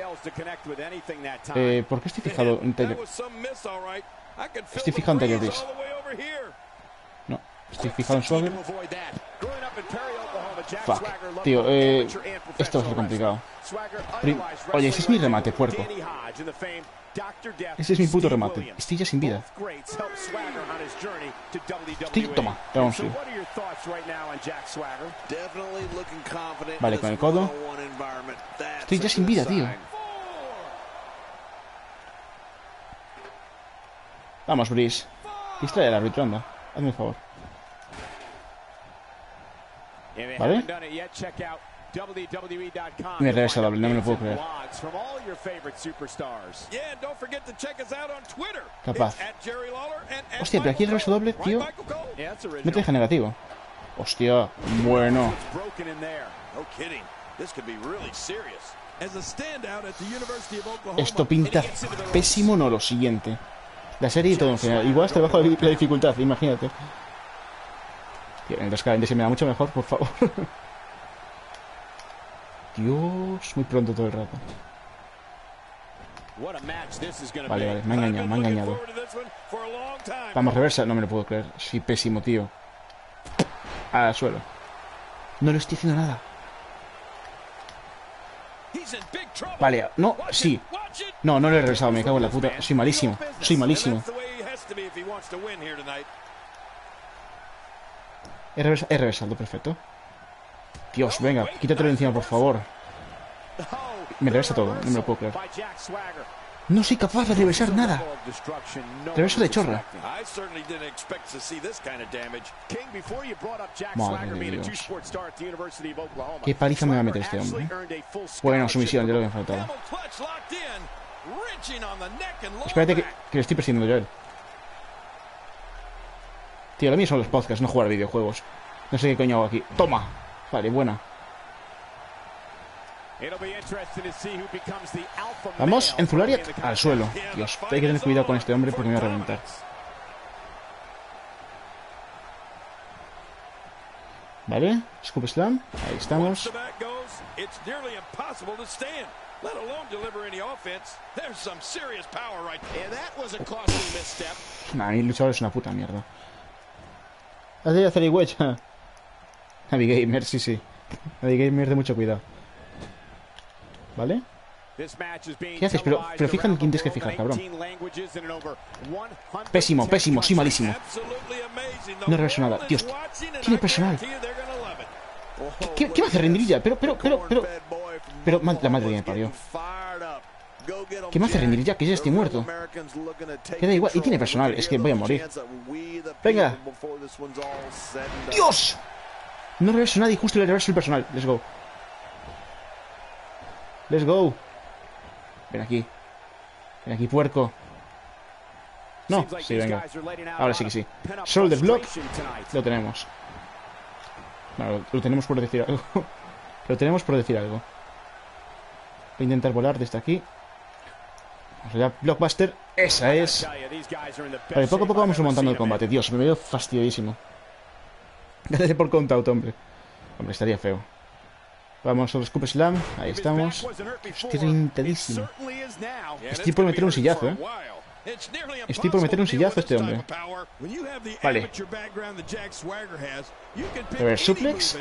Eh, ¿por qué estoy fijado en Taylor? Estoy fijado en Taylor Breeze. No, estoy fijado en Swagger. Fuck, tío, eh... esto va a ser complicado. Prim Oye, ese es mi remate, puerco. Ese es mi puto remate. Estoy ya sin vida. Estoy... Toma, vamos a ir. Vale, con el codo. Estoy ya sin vida, tío. Vamos, Breeze. Distrae al árbitro, anda. Hazme un favor. ¿Vale? Me regresa doble, no me lo puedo creer. Capaz. Hostia, pero aquí el reverso doble, tío, me te deja negativo. Hostia, bueno. Esto pinta pésimo, no, lo siguiente. La serie y todo en general. Igual hasta bajo la dificultad, imagínate. Tío, en el Rescalente se me da mucho mejor, por favor. Dios, muy pronto todo el rato. Vale, vale, me ha engañado, me ha engañado. Vamos, reversa, no me lo puedo creer. Sí, pésimo, tío. Al suelo. No le estoy haciendo nada. Vale, no, sí. No, no le he regresado, me cago en la puta. Soy malísimo, soy malísimo. He, reversa he reversado, perfecto. Dios, venga, quítatelo de encima, por favor. Me reversa todo, no me lo puedo creer. No soy capaz de reversar nada. Reverso de chorra. Madre de Dios. Qué paliza me va a meter este hombre, ¿eh? Bueno, sumisión, ya lo que me faltaba. Espérate que, que le estoy persiguiendo yo a él. Tío, lo mío son los podcasts, no jugar videojuegos. No sé qué coño hago aquí. Toma. Vale, buena. Vamos, Enzulariat al suelo. Dios, hay que tener cuidado con este hombre porque me va a reventar. Vale, Scoop Slam. Ahí estamos. Nah, mi luchador es una puta mierda. Hace hacer el wedge. Navigamer, sí, sí. Navigamer de mucho cuidado. ¿Vale? ¿Qué haces? Pero, pero fíjate en quién tienes que fijar, cabrón. Pésimo, pésimo, soy malísimo. No reverso nada. Dios, tiene personal. ¿Qué, qué me hace rendirilla? Pero, pero, pero, pero... Pero, la madre que me parió. ¿Qué me hace rendirilla? Que ya estoy muerto. Que da igual. Y tiene personal. Es que voy a morir. Venga. ¡Dios! No reverso nada y justo le reverso el personal. Let's go. Let's go. Ven aquí. Ven aquí, puerco. No, sí, venga. Ahora sí que sí. Shoulder block. Lo tenemos. Bueno, lo tenemos por decir algo. Lo tenemos por decir algo. Voy a intentar volar desde aquí. Vamos allá, Blockbuster. Esa es. Vale, poco a poco vamos remontando el combate. Dios, me veo fastidiadísimo. Gracias por contaut, hombre. Hombre, estaría feo. Vamos al Scoop Slam. Ahí estamos. Estoy reventadísimo. Estoy por meter un sillazo, eh. Estoy por meter un sillazo a este hombre. Vale. Reverse suplex.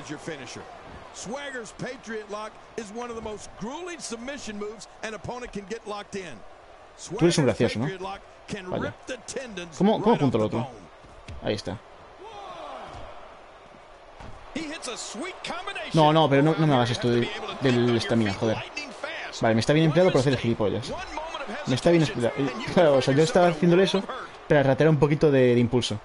Tú eres un gracioso, ¿no? Vale. ¿Cómo, cómo apunto el otro? Ahí está. No, no, pero no, no me hagas esto de, del estamina, joder. Vale, me está bien empleado por hacer el gilipollas. Me está bien empleado. Claro, o sea, yo estaba haciéndole eso para ratear un poquito de, de impulso.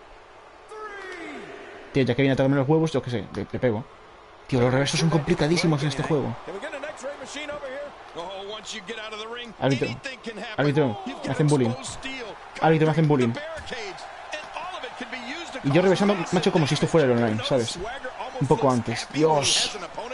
Tío, ya que viene a tocarme los huevos, yo qué sé, le, le pego. Tío, los reversos son complicadísimos en este juego. Árbitro. Árbitro, me hacen bullying. Árbitro, me hacen bullying. Y yo reversando, macho, como si esto fuera el online, ¿sabes? Un poco antes. Dios.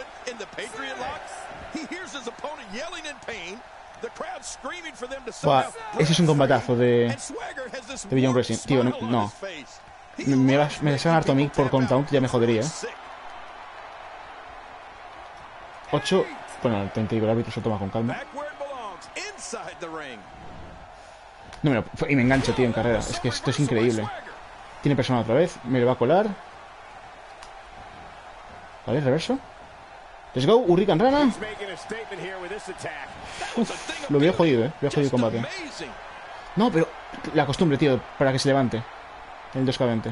Buah, ese es un combatazo de... De Beyond Wrestling. Tío, no. no. Me, me vas me vas a ganar Tomic por countdown, ya me jodería, ¿eh? ocho. Bueno, te digo, el árbitro se toma con calma. No me lo... Y me engancho, tío, en carrera. Es que esto es increíble. Tiene personal otra vez. Me lo va a colar. Vale, reverso. Let's go, Hurricane Rana. Uf, lo veo jodido, eh. Veo jodido el combate. No, pero la costumbre, tío, para que se levante. El dos K veinte.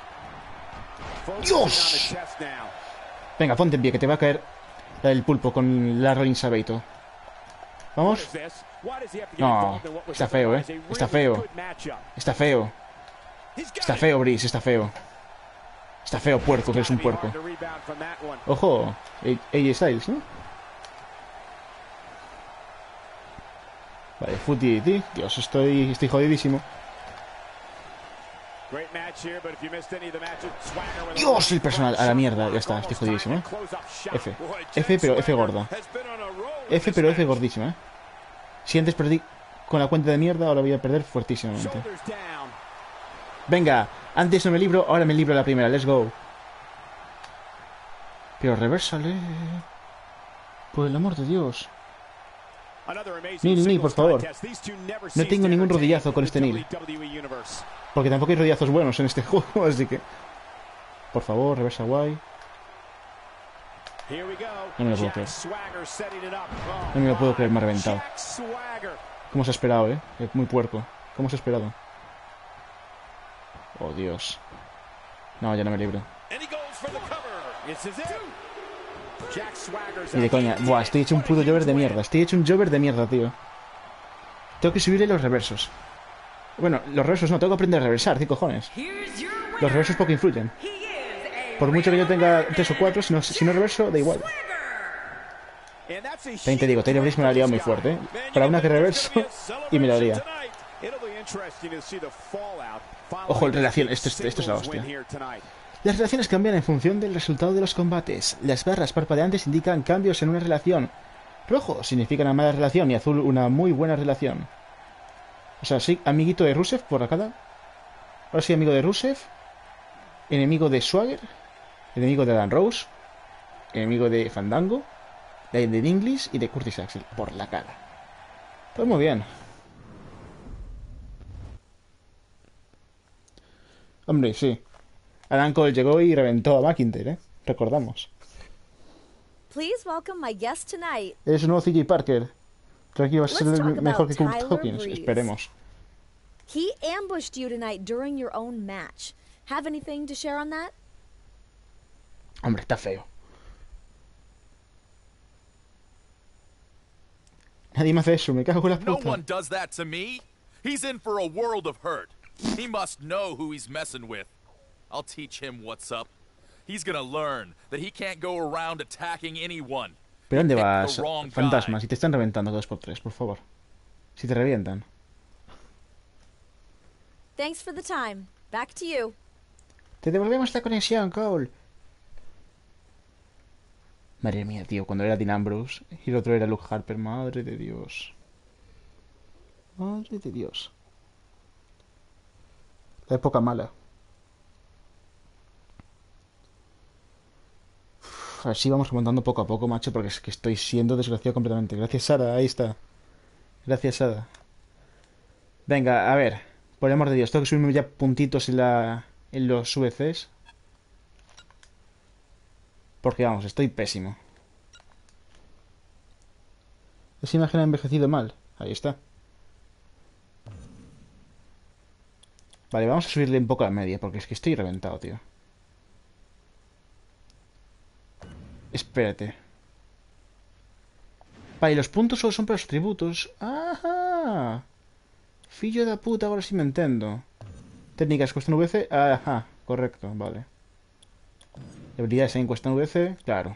¡Dios! Venga, ponte en pie, que te va a caer la del pulpo con la Rolling Sabato. ¿Vamos? No, está feo, eh. Está feo. Está feo. Está feo, Brice, está feo. Está feo, puerco, que eres un puerco. Ojo, A J Styles, ¿no? Vale, Full D D T. Dios, estoy, estoy jodidísimo. Dios, el personal, a la mierda. Ya está, estoy jodidísimo, ¿eh? F. F, pero F gorda. F, pero F gordísima, ¿eh? Si antes perdí con la cuenta de mierda, ahora voy a perder fuertísimamente. Venga, antes no me libro, ahora me libro la primera. Let's go. Pero reversale. Por el amor de Dios. Neil, Neil, por favor. No tengo ningún rodillazo con este Neil. Porque tampoco hay rodillazos buenos en este juego, así que... Por favor, reversa guay. No me lo puedo creer. No me lo puedo creer, me ha reventado. ¿Cómo se ha esperado, eh? Muy puerco. ¿Cómo se ha esperado? Oh, Dios. No, ya no me libro. Ni de coña. Buah, estoy hecho un puto Jover de mierda. Estoy hecho un Jover de mierda, tío. Tengo que subirle los reversos. Bueno, los reversos no, tengo que aprender a reversar, ¿qué cojones? Los reversos poco influyen. Por mucho que yo tenga tres o cuatro, si no, si no reverso, da igual. También te digo, Taylor Breeze me la ha liado muy fuerte, ¿eh? Para una que reverso, y me la haría. Ojo, relación, esto, esto, esto es la hostia. Las relaciones cambian en función del resultado de los combates. Las barras parpadeantes indican cambios en una relación. Rojo significa una mala relación y azul una muy buena relación. O sea, sí, amiguito de Rusev por acá. Ahora sí, amigo de Rusev. Enemigo de Swagger. Enemigo de Dan Rose. Enemigo de Fandango. De Aiden English y de Curtis Axel por la cara. Pues muy bien. Hombre, sí. Adam Cole llegó y reventó a McIntyre, ¿eh? Recordamos. Please welcome my guest tonight. Es un nuevo C J Parker. Creo que va a ser Let's talk mejor que about Kurt Tyler Hawkins. Breeze. Esperemos. He ambushed you tonight during your own match. Have anything to share on that? Hombre, está feo. Nadie me hace eso, me cago en la No puta. one does that to me. He's in for a world of hurt. He must know who he's messing with. I'll teach him what's up. He's gonna learn that he can't go around attacking anyone. ¿Pero dónde He picked vas, the wrong guy. fantasma? Si te están reventando dos por tres, por favor. Si te revientan. Thanks for the time. Back to you. Te devolvemos la conexión, Cole. Madre mía, tío, cuando era Dean Ambrose y el otro era Luke Harper. Madre de Dios. Madre de Dios. La época mala. Uf, así vamos remontando poco a poco, macho, porque es que estoy siendo desgraciado completamente. Gracias, Sara, ahí está. Gracias, Sara. Venga, a ver. Por el amor de Dios, tengo que subirme ya puntitos en la en los V Cs. Porque vamos, estoy pésimo. Esa imagen ha envejecido mal. Ahí está. Vale, vamos a subirle un poco a la media, porque es que estoy reventado, tío. Espérate. Vale, los puntos solo son para los tributos. ¡Ajá! Fillo de puta, ahora sí me entiendo. Técnicas cuestan V C. Ajá, correcto, vale. Habilidades en cuestan V C, claro.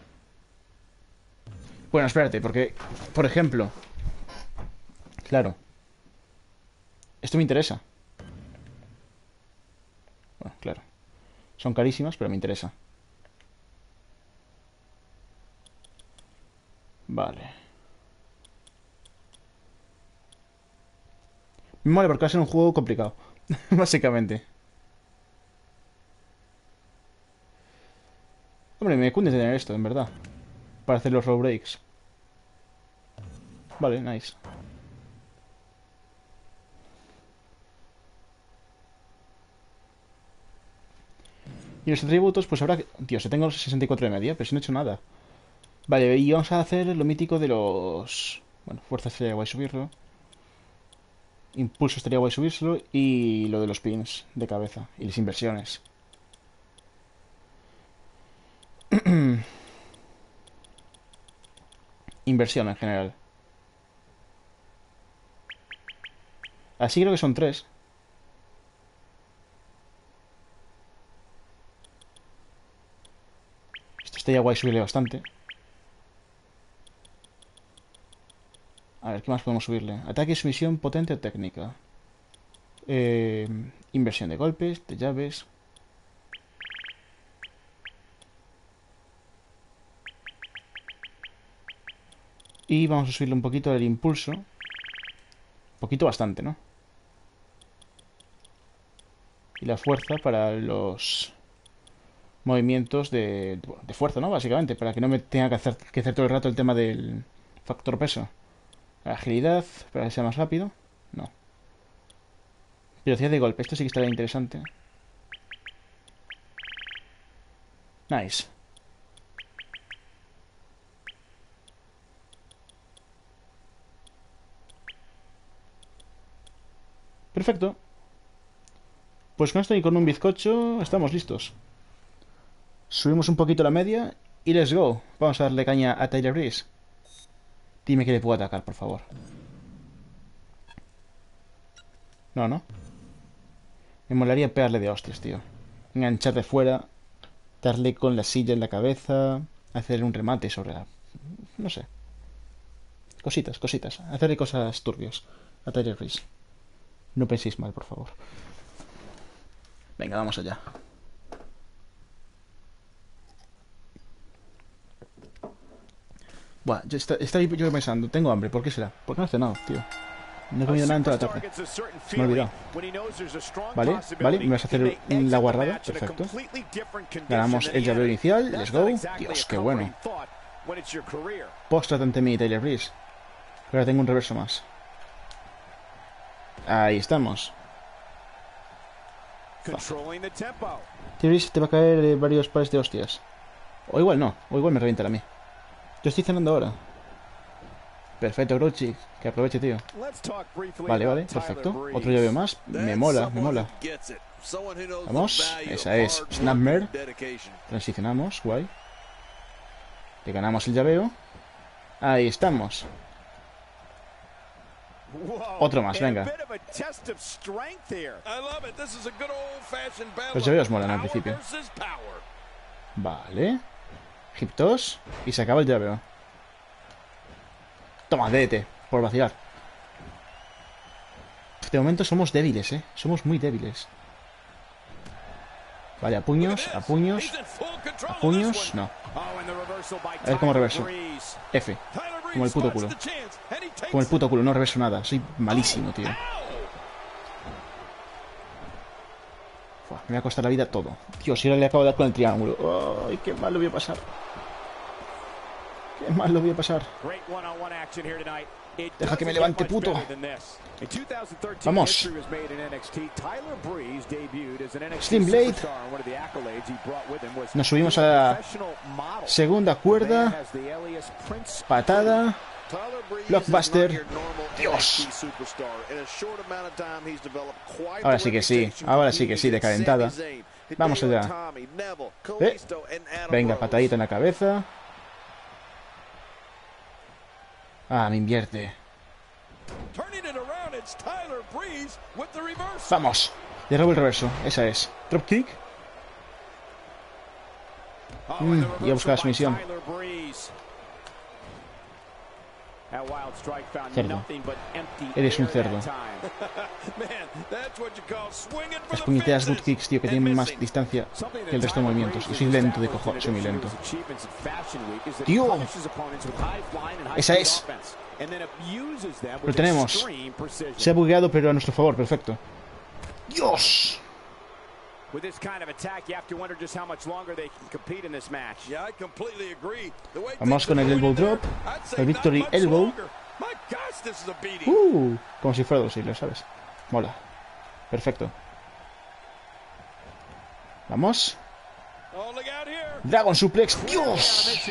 Bueno, espérate, porque, por ejemplo... Claro. Esto me interesa. Bueno, claro. Son carísimas, pero me interesa. Vale. Me mola porque va a ser un juego complicado. Básicamente. Hombre, me cunde tener esto, en verdad. Para hacer los road breaks. Vale, nice. Y los atributos, pues habrá que... Tío, se tengo los sesenta y cuatro de media, pero si no he hecho nada. Vale, y vamos a hacer lo mítico de los... Bueno, fuerza estaría guay subirlo. Impulso estaría guay subirlo. Y lo de los pins de cabeza. Y las inversiones. Inversión en general. Así creo que son tres. Esto estaría guay subirle bastante. A ver, ¿qué más podemos subirle? Ataque, sumisión, potente o técnica. Eh, inversión de golpes, de llaves. Y vamos a subirle un poquito el impulso. Un poquito bastante, ¿no? Y la fuerza para los movimientos de, de fuerza, ¿no? Básicamente, para que no me tenga que hacer, que hacer todo el rato el tema del factor peso. Agilidad, para que sea más rápido. No. Velocidad de golpe, esto sí que estaría interesante. Nice. Perfecto. Pues con esto y con un bizcocho estamos listos. Subimos un poquito la media y let's go. Vamos a darle caña a Tyler Breeze. Dime que le puedo atacar, por favor. No, no. Me molaría pegarle de hostias, tío. Enganchar de fuera, darle con la silla en la cabeza, hacer un remate sobre la... No sé. Cositas, cositas. Hacerle cosas turbias a Tyler Breeze. No penséis mal, por favor. Venga, vamos allá. Buah, yo está, está yo pensando, tengo hambre, ¿por qué será? ¿Por qué no he cenado, tío? No he comido nada en toda la tarde. Se me ha olvidado. Vale, vale, me vas a hacer la guardada. Perfecto. Ganamos el llaveo inicial. Let's go. Dios, qué bueno. Póstrate ante mí, Tyler Breeze. Ahora tengo un reverso más. Ahí estamos. Tyler Breeze te va a caer eh, varios pares de hostias. O igual no, o igual me revienta a mí. Yo estoy cenando ahora. Perfecto, Grouchy. Que aproveche, tío. Vale, vale, perfecto. Otro llaveo más. Me mola, me mola. Vamos, esa es Snapmare. Transicionamos, guay. Le ganamos el llaveo. Ahí estamos. Otro más, venga. Los llaveos molan al principio. Vale. Hip toss. Y se acaba el llaveo. Toma, D D T, por vacilar. De momento somos débiles, ¿eh? Somos muy débiles. Vale, a puños, a puños. A puños, no. A ver cómo reverso. F. Como el puto culo. Como el puto culo, no reverso nada. Soy malísimo, tío. Fua, me va a costar la vida todo. Dios, si ahora le acabo de dar con el triángulo. Ay, qué mal lo voy a pasar. Qué mal lo voy a pasar. Deja que me levante, puto. Vamos. Slim Blade. Nos subimos a la segunda cuerda. Patada. Blockbuster. Dios. Ahora sí que sí. Ahora sí que sí, de calentada. Vamos allá. ¿Eh? Venga, patadita en la cabeza. Ah, me invierte. Vamos. Le robo el reverso. Esa es. Dropkick. Mm, y a buscar la sumisión. Cerdo. Eres un cerdo. Las puñeteras good kicks, tío, que tienen más distancia que el resto de movimientos. Y soy lento de cojones, soy muy lento. ¡Tío! Esa es. Lo tenemos. Se ha bugueado, pero a nuestro favor, perfecto. ¡Dios! Vamos con el elbow drop. El victory elbow. Uh, como si fuera dosible, ¿sabes? Mola. Perfecto. Vamos. Dragon suplex. ¡Dios!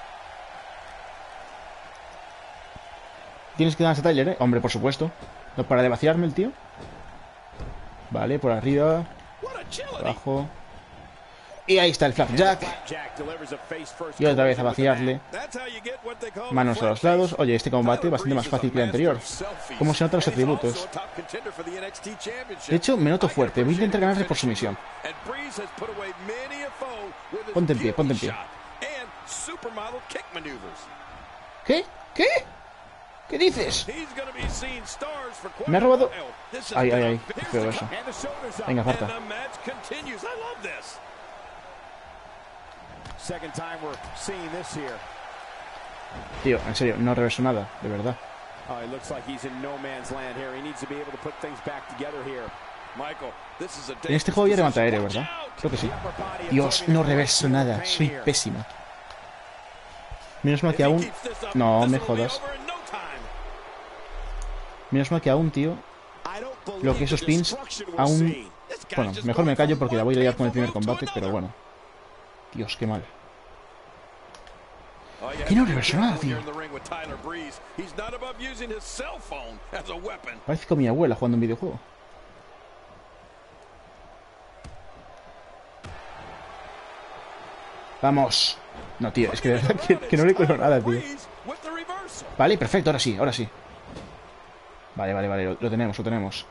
Tienes que darse a Tyler, ¿eh? Hombre, por supuesto. No para de vaciarme el tío. Vale, por arriba. Abajo. Y ahí está el flapjack. Y otra vez a vaciarle. Manos a los lados. Oye, este combate bastante más fácil que el anterior. ¿Cómo se notan los atributos? De hecho, me noto fuerte. Voy a intentar ganarle por sumisión. Ponte en pie, ponte en pie. ¿Qué? ¿Qué? ¿Qué dices? Me ha robado... Ay, ay, ay. Qué feo eso. Venga, aparta. Tío, en serio, no reverso nada, de verdad. En este juego ya levanta aéreo, ¿verdad? Creo que sí. Dios, no reverso nada. Soy pésima. Menos mal que aún... No, me jodas. Menos mal que aún, tío. Lo que esos pins aún... Bueno, mejor me callo porque la voy a liar con el primer combate, pero bueno. Dios, qué mal. Que no reverso nada, tío. Parece como mi abuela jugando un videojuego. Vamos. No, tío, es que de verdad que, que no le cuelo nada, tío. Vale, perfecto, ahora sí, ahora sí. Vale, vale, vale, lo, lo tenemos, lo tenemos.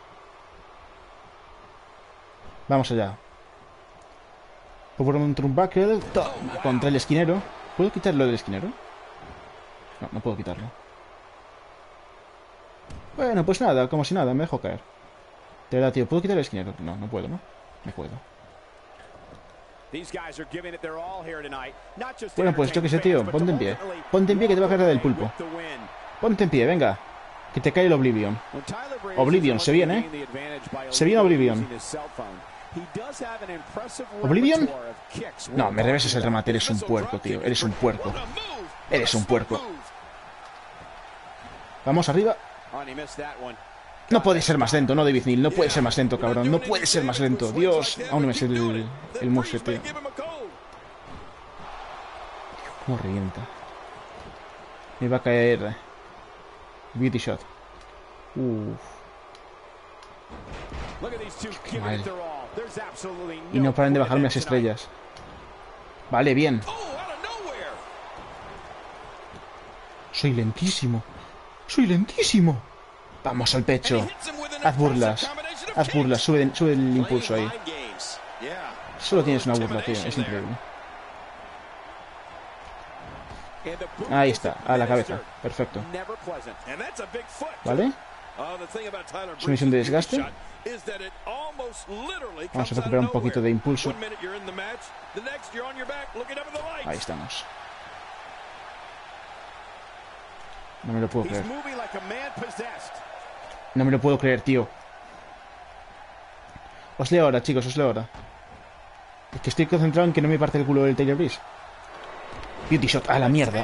Vamos allá. Por un turnbuckle. Toma, contra el esquinero. ¿Puedo quitarlo del esquinero? No, no puedo quitarlo. Bueno, pues nada, como si nada, me dejo caer. De verdad, tío, ¿puedo quitar el esquinero? No, no puedo, ¿no? Me puedo. Bueno, pues yo qué sé, tío. Ponte en pie. Ponte en pie que te va a caer del pulpo. Ponte en pie, venga. Que te cae el Oblivion. Oblivion, se viene, ¿eh? Se viene Oblivion. ¿Oblivion? No, me reveses el remate. Eres un puerco, tío. Eres un puerco. Eres un puerco. Vamos arriba. No puede ser más lento, no, David Neal. No puede ser más lento, cabrón. No puede ser más lento. Dios. Aún no me sé el, el moveset, tío. Cómo revienta. Me va a caer Beauty Shot. Uff. Qué mal. Y no paran de bajarme las estrellas. Vale, bien. Soy lentísimo. Soy lentísimo. Vamos al pecho. Haz burlas. Haz burlas. Sube, sube el impulso ahí. Solo tienes una burla, tío. Es increíble. Ahí está. A la cabeza. Perfecto. ¿Vale? Sumisión de desgaste. Vamos a recuperar un poquito de impulso. Ahí estamos. No me lo puedo creer. No me lo puedo creer, tío. Os leo ahora, chicos, os leo ahora. Es que estoy concentrado en que no me parte el culo del Tyler Breeze. Beauty Shot, a la mierda.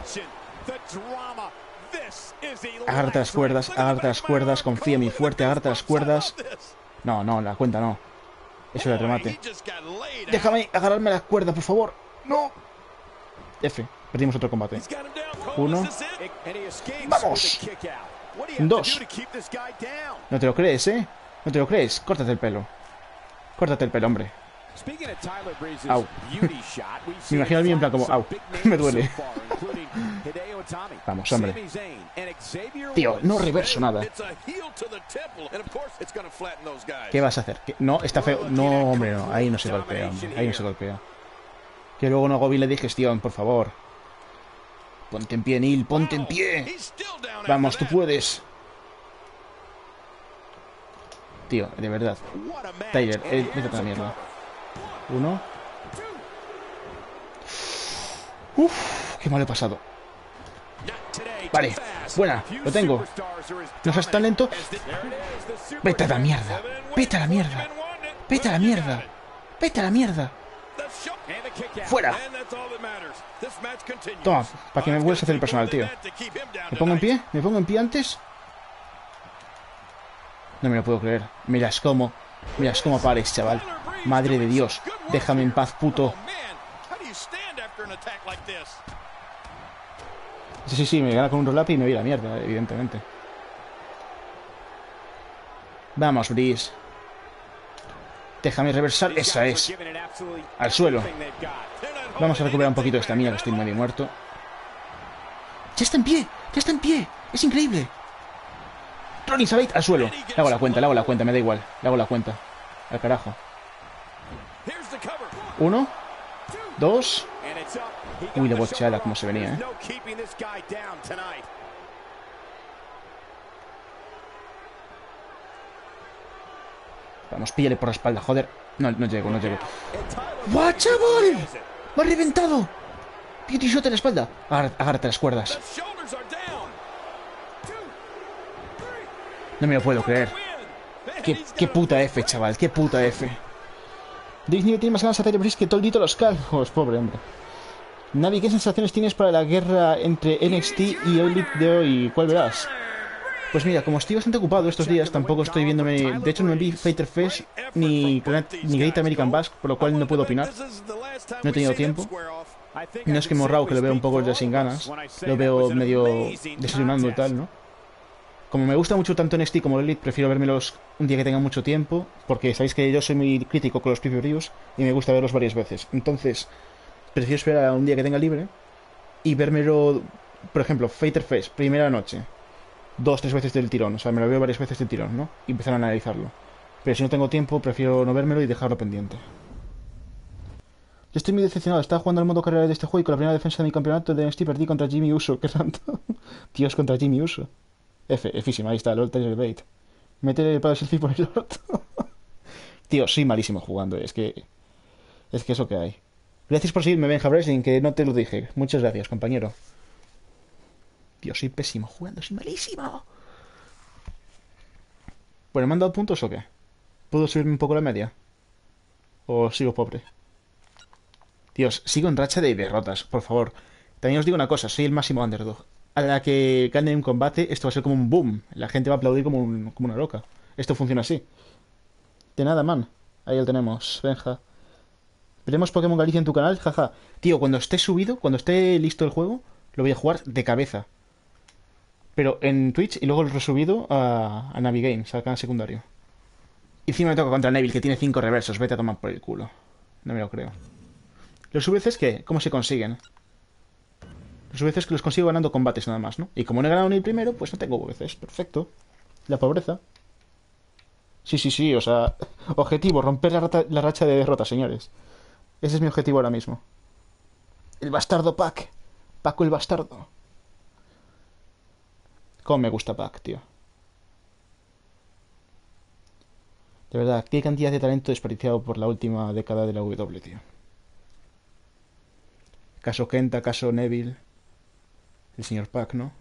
Agárrate las cuerdas, agárrate las cuerdas, confía en mí fuerte, agárrate las cuerdas. No, no, la cuenta no. Eso era el remate. Déjame agarrarme las cuerdas, por favor. No. F, perdimos otro combate. Uno. ¡Vamos! Dos. No te lo crees, ¿eh? No te lo crees. Córtate el pelo. Córtate el pelo, hombre. Au. Me imagino el mío en plan como, au, me duele. Vamos, hombre. Tío, no reverso nada. ¿Qué vas a hacer? ¿Qué? No, está feo. No, hombre, no. Ahí no se golpea, hombre. Ahí no se golpea. Que luego no hago bien la digestión, por favor. Ponte en pie, Neal. Ponte en pie. Vamos, tú puedes. Tío, de verdad. Tyler, eh, vete a la mierda. Uno. Uf, qué mal he pasado. Vale, buena, lo tengo. No seas tan lento. Vete a la mierda. Vete a la mierda. Vete a la mierda. Vete a la mierda. Fuera. Toma, para que me vuelvas a hacer el personal, tío. ¿Me pongo en pie? ¿Me pongo en pie antes? No me lo puedo creer. Miras cómo. Miras cómo pares, chaval. Madre de Dios. Déjame en paz, puto. Sí, sí, sí, me gana con un roll-up y me voy a la mierda, evidentemente. Vamos, Breeze. Déjame reversar. Esa es. Al suelo. Vamos a recuperar un poquito de esta mierda. Estoy medio muerto. ¡Ya está en pie! ¡Ya está en pie! ¡Es increíble! Rollins a bait al suelo. Le hago la cuenta, le hago la cuenta, me da igual. Le hago la cuenta. Al carajo. Uno. Dos. Uy, la bochada como se venía, eh. Vamos, píllale por la espalda, joder. No, no llego, no llego. ¡Buah, chaval! ¡Me ha reventado! Beauty Shot en la espalda. Agárrate, agárrate las cuerdas. No me lo puedo creer. Qué, qué puta F, chaval. Qué puta F. Disney tiene más ganas a Tyler Breeze que toldito los calvos. Pobre hombre. Navi, ¿qué sensaciones tienes para la guerra entre N X T y Elite de hoy? ¿Cuál verás? Pues mira, como estoy bastante ocupado estos días, tampoco estoy viéndome... De hecho, no vi Fighter Fest ni, ni Great American Bash, por lo cual no puedo opinar. No he tenido tiempo. No es que Morrao, que lo veo un poco ya sin ganas. Lo veo medio desayunando y tal, ¿no? Como me gusta mucho tanto N X T como Elite, prefiero vérmelos un día que tenga mucho tiempo, porque sabéis que yo soy muy crítico con los pay-per-views y me gusta verlos varias veces. Entonces, prefiero esperar a un día que tenga libre y vérmelo, por ejemplo, Fighter Fest, primera noche, dos, tres veces del tirón. O sea, me lo veo varias veces del tirón, ¿no? Y empezar a analizarlo. Pero si no tengo tiempo, prefiero no vérmelo y dejarlo pendiente. Yo estoy muy decepcionado. Estaba jugando al modo carrera de este juego y con la primera defensa de mi campeonato de N X T perdí contra Jimmy Uso. ¡Qué santo! Dios, contra Jimmy Uso. F, Físima, ahí está, Lord Tyler Bate. Métele el palo selfie por el orto. Tío, soy malísimo jugando. Es que... Es que es lo que hay. Gracias por seguirme, Benja Wrestling, que no te lo dije. Muchas gracias, compañero. Tío, soy pésimo jugando. Soy malísimo. Bueno, ¿me han dado puntos o qué? ¿Puedo subirme un poco la media? ¿O sigo pobre? Dios, sigo en racha de derrotas, por favor. También os digo una cosa, soy el máximo underdog. A la que gane un combate, esto va a ser como un boom. La gente va a aplaudir como, un- como una loca. Esto funciona así. De nada, man. Ahí lo tenemos, Benja. ¿Veremos Pokémon Galicia en tu canal? Jaja. Tío, cuando esté subido, cuando esté listo el juego, lo voy a jugar de cabeza. Pero en Twitch y luego lo he resubido a, a Navigames, al canal secundario. Y encima me toca contra Neville, que tiene cinco reversos. Vete a tomar por el culo. No me lo creo. Los V Cs, ¿qué? ¿Cómo se consiguen? Los V Cs que los consigo ganando combates nada más, ¿no? Y como no he ganado ni el primero, pues no tengo V Cs. Perfecto. La pobreza. Sí, sí, sí, o sea... Objetivo, romper la, rata- la racha de derrotas, señores. Ese es mi objetivo ahora mismo. El bastardo Pac. Paco el bastardo. Cómo me gusta Pac, tío. De verdad, qué cantidad de talento desperdiciado por la última década de la W, tío. Caso Kenta, caso Neville. El señor Pac, ¿no?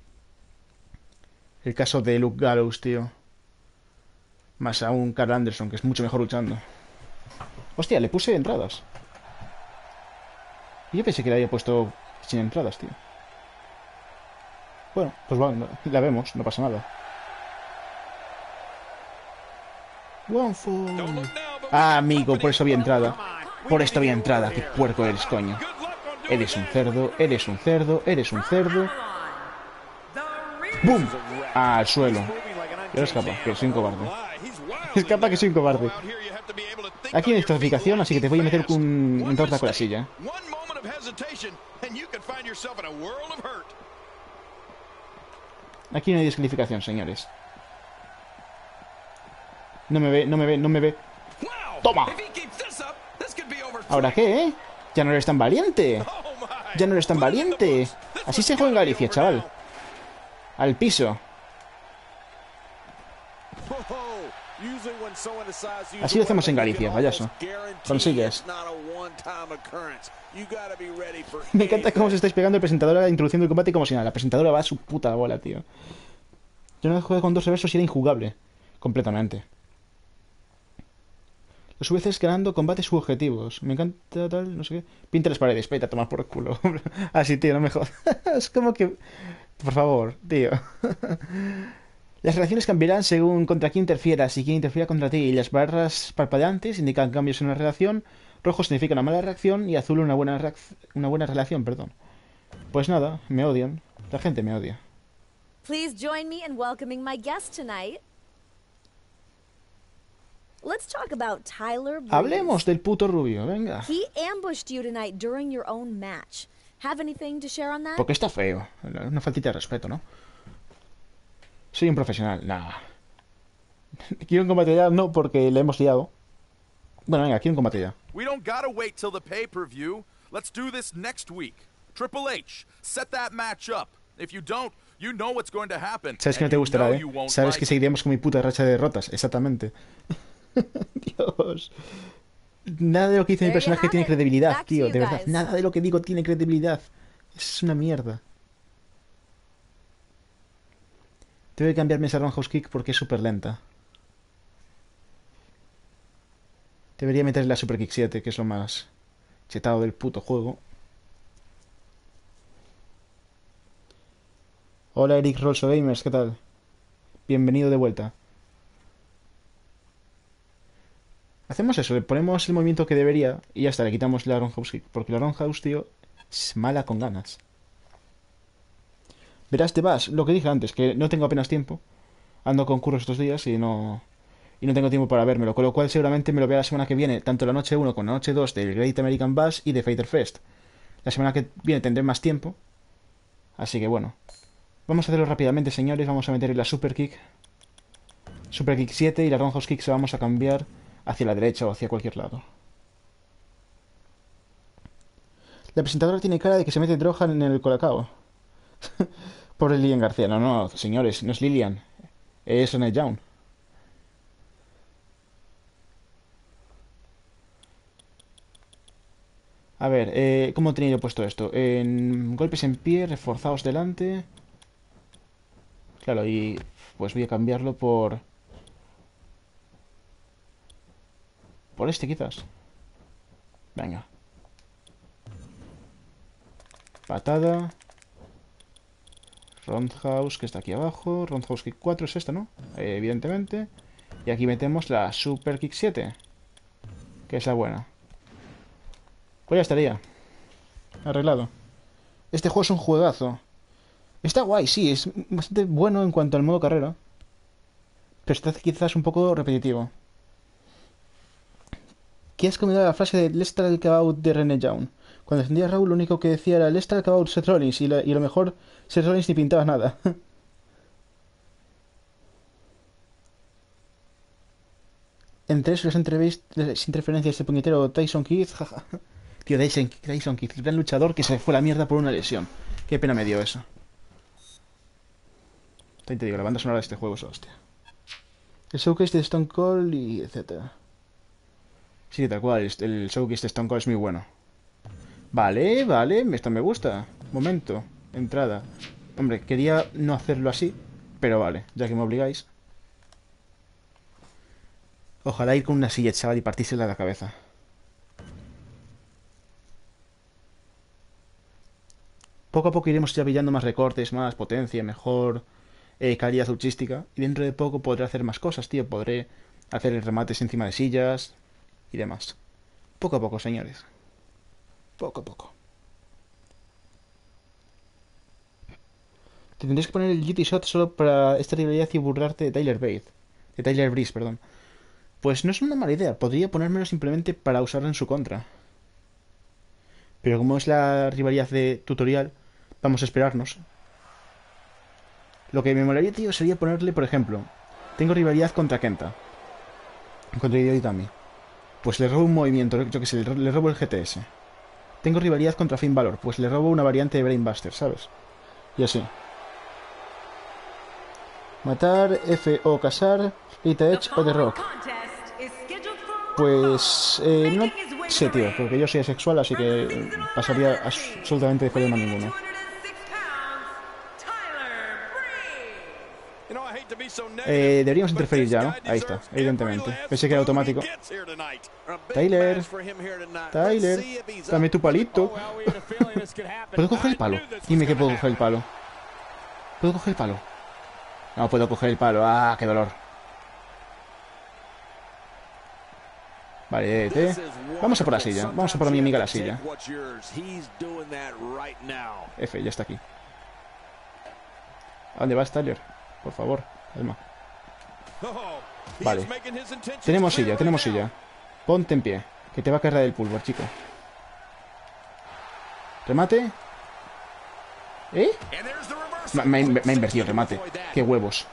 El caso de Luke Gallows, tío. Más aún Carl Anderson, que es mucho mejor luchando. Hostia, le puse entradas. Y yo pensé que le había puesto sin entradas, tío. Bueno, pues va, no- la vemos, no pasa nada. One fall. Ah, amigo, por eso había entrada. Por esto había entrada. Qué puerco eres, coño. Eres un cerdo, eres un cerdo, eres un cerdo. ¡Bum! Ah, al suelo. Y ahora escapa, que soy un cobarde. Escapa que soy un cobarde. Aquí no hay clasificación, así que te voy a meter con un torta con la silla. Aquí no hay descalificación, señores. No me ve, no me ve, no me ve. ¡Toma! ¿Ahora qué, eh? Ya no eres tan valiente. Ya no eres tan valiente. Así se juega en Galicia, chaval. Al piso. Así lo hacemos en Galicia, payaso. Con sillas. Me encanta cómo se estáis pegando el presentador introduciendo el combate como si nada. La presentadora va a su puta bola, tío. Yo no jugué con dos reversos y era injugable. Completamente. Los V Cs ganando combates u objetivos. Me encanta tal, no sé qué. Pinta las paredes, vete a tomar por el culo. Así, tío, no me jodas. Es como que... Por favor, tío. Las reacciones cambiarán según contra quién interfieras y quién interfiera contra ti. Y las barras parpadeantes indican cambios en una relación. Rojo significa una mala reacción y azul una buena reacc- una buena relación, perdón. Pues nada, me odian. La gente me odia. Please join me in welcoming my guest tonight. Let's talk about Tyler Breeze. Hablemos del puto rubio, venga. He ambushed you tonight during your own match. Have anything to share on that? Porque está feo. Una faltita de respeto, ¿no? Soy un profesional. Nah. Quiero un combate ya, no, porque le hemos liado. Bueno, venga, quiero un combate ya. We don't gotta wait till the pay-per-view. Let's do this next week. Triple H, set that match up. If you don't, you know what's going to happen. Sabes que no and te you gustará, know ¿eh? you won't Sabes like que it. seguiríamos con mi puta racha de derrotas. Exactamente. Dios. Nada de lo que dice mi There you personaje have tiene it. credibilidad, Back to tío. you De verdad. guys. Nada de lo que digo tiene credibilidad. Es una mierda. Tengo que cambiarme esa roundhouse kick porque es súper lenta. Debería meter la Super Kick siete, que es lo más chetado del puto juego. Hola Eric Rolso Gamers, ¿qué tal? Bienvenido de vuelta. Hacemos eso, le ponemos el movimiento que debería y ya está, le quitamos la roundhouse kick. Porque la roundhouse, tío, es mala con ganas. Verás, te vas, lo que dije antes, que no tengo apenas tiempo. Ando con curros estos días y no... Y no tengo tiempo para vérmelo, con lo cual seguramente me lo vea la semana que viene, tanto la noche uno como la noche dos del Great American Bash y de Fighter Fest. La semana que viene tendré más tiempo. Así que bueno. Vamos a hacerlo rápidamente, señores. Vamos a meter la Super Kick. Super Kick siete y la Roundhouse Kick se vamos a cambiar hacia la derecha o hacia cualquier lado. La presentadora tiene cara de que se mete droga en el colacao. Pobre Lilian García. No, no, señores, no es Lilian. Es Renee Young. A ver, eh, ¿cómo tenía yo puesto esto? En golpes en pie, reforzados delante. Claro, y pues voy a cambiarlo por... Por este, quizás. Venga. Patada. Roundhouse, que está aquí abajo. Roundhouse Kick cuatro es esta, ¿no? Eh, evidentemente. Y aquí metemos la Super Kick siete. Que es la buena. Pues ya estaría. Arreglado. Este juego es un juegazo. Está guay, sí. Es bastante bueno en cuanto al modo carrera. Pero está quizás un poco repetitivo. ¿Qué has comentado la frase de Let's Talk About de René Young? Cuando defendía a Raúl, lo único que decía era Let's Talk About Seth Rollins. Y, la, y lo mejor, Seth Rollins ni pintaba nada. Entre eso, las, las interferencias de puñetero Tyson Kidd, jaja. Tío, Tyson, Tyson Kidd, el gran luchador que se fue a la mierda por una lesión. Qué pena me dio eso. También te digo, la banda sonora de este juego es hostia. El showcase de Stone Cold y etcétera. Sí, tal cual, el showcase de Stone Cold es muy bueno. Vale, vale, esto me gusta. Momento, entrada. Hombre, quería no hacerlo así, pero vale, ya que me obligáis. Ojalá ir con una silla, chaval, y partírsela de la cabeza. Poco a poco iremos ya pillando más recortes, más potencia, mejor eh, calidad luchística. Y dentro de poco podré hacer más cosas, tío. Podré hacer remates encima de sillas y demás. Poco a poco, señores. Poco a poco. Te tendrías que poner el G T Shot solo para esta rivalidad y burlarte de Tyler Bate. De Tyler Breeze, perdón. Pues no es una mala idea, podría ponérmelo simplemente para usarlo en su contra. Pero como es la rivalidad de tutorial, vamos a esperarnos. Lo que me molaría, tío, sería ponerle, por ejemplo, tengo rivalidad contra Kenta. Contra Hideo Itami. Pues le robo un movimiento, yo que sé, le robo el G T S. Tengo rivalidad contra Finn Balor, pues le robo una variante de Brainbuster, ¿sabes? Y así. Matar, F o casar, Lita Edge o The Rock. Pues eh, no sé, tío, porque yo soy asexual, así que pasaría absolutamente de problema ninguno. Eh, deberíamos interferir ya, ¿no? Ahí está, evidentemente. Pensé que era automático. Tyler, Tyler, dame tu palito. ¿Puedo coger el palo? Dime que puedo coger el palo. ¿Puedo coger el palo? No puedo coger el palo. Ah, qué dolor. Vale, te. Vamos a por la silla. Vamos a por mi amiga la silla. F, ya está aquí. ¿A dónde vas, Tyler? Por favor, calma. Vale. Tenemos silla, tenemos silla. Ponte en pie, que te va a caer del pulver, chico. Remate. ¿Eh? Me, me, me ha invertido el remate. Qué huevos.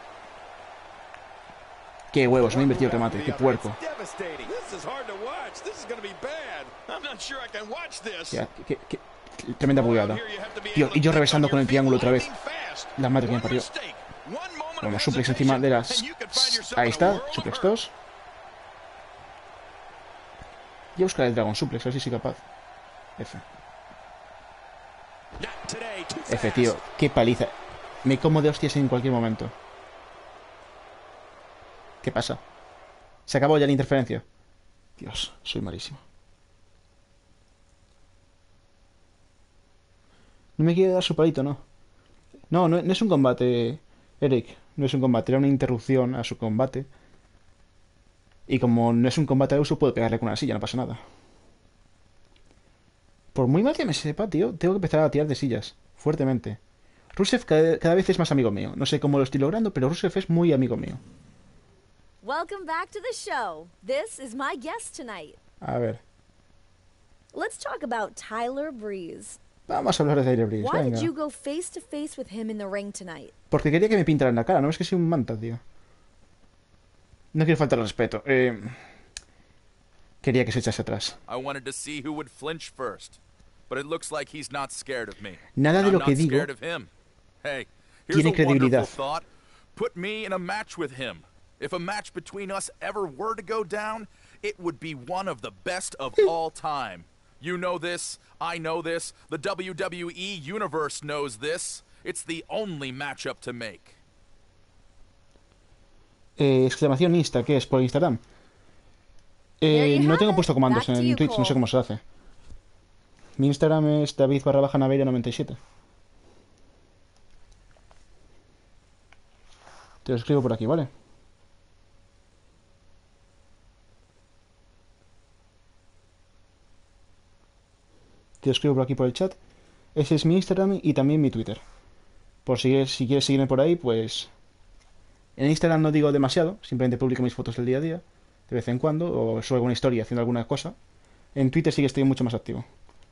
Qué huevos, me ha invertido el remate. Qué puerco. Ya, qué, qué, tremenda bugueada. Tío, y yo regresando con el triángulo otra vez. La madre que me parió. Vamos, suplex encima de las... Ahí está, suplex dos. Voy a buscar el Dragon Suplex, a ver si soy capaz. F. F, tío, qué paliza. Me como de hostias en cualquier momento. ¿Qué pasa? Se acabó ya la interferencia. Dios, soy malísimo. No me quiere dar su palito, ¿no? No, no, no es un combate, Eric. No es un combate, era una interrupción a su combate. Y como no es un combate de uso, puedo pegarle con una silla, no pasa nada. Por muy mal que me sepa, tío, tengo que empezar a tirar de sillas. Fuertemente. Rusev cada, cada vez es más amigo mío. No sé cómo lo estoy logrando, pero Rusev es muy amigo mío. Welcome back to the show. This is my guest tonight. A ver. Let's talk about Tyler Breeze. Vamos a hablar de Tyler Breeze, Why venga. did you go face to face with him in the ring tonight? Porque quería que me pintaran la cara, no es que soy un manta, tío. No quiero faltar al respeto. Eh, quería que se echase atrás. I wanted to see who would flinch first, but it looks like he's not scared of me. Nada de I'm lo que not digo scared of him. Hey, here's tiene a wonderful credibilidad. thought. Put me in a match with him. If a match between us ever were to go down, it would be one of the best of all time. You know this, I know this, the W W E Universe knows this. It's the only matchup to make. Eh, exclamación Insta, ¿qué es? ¿Por Instagram? Eh, no tengo puesto comandos en Twitch, no sé cómo se hace. Mi Instagram es David barra baja Naveira noventa y siete. Te lo escribo por aquí, ¿vale? Te lo escribo por aquí por el chat. Ese es mi Instagram y también mi Twitter. Por si, si quieres seguirme por ahí, pues... En Instagram no digo demasiado, simplemente publico mis fotos del día a día, de vez en cuando, o subo alguna historia haciendo alguna cosa. En Twitter sí que estoy mucho más activo.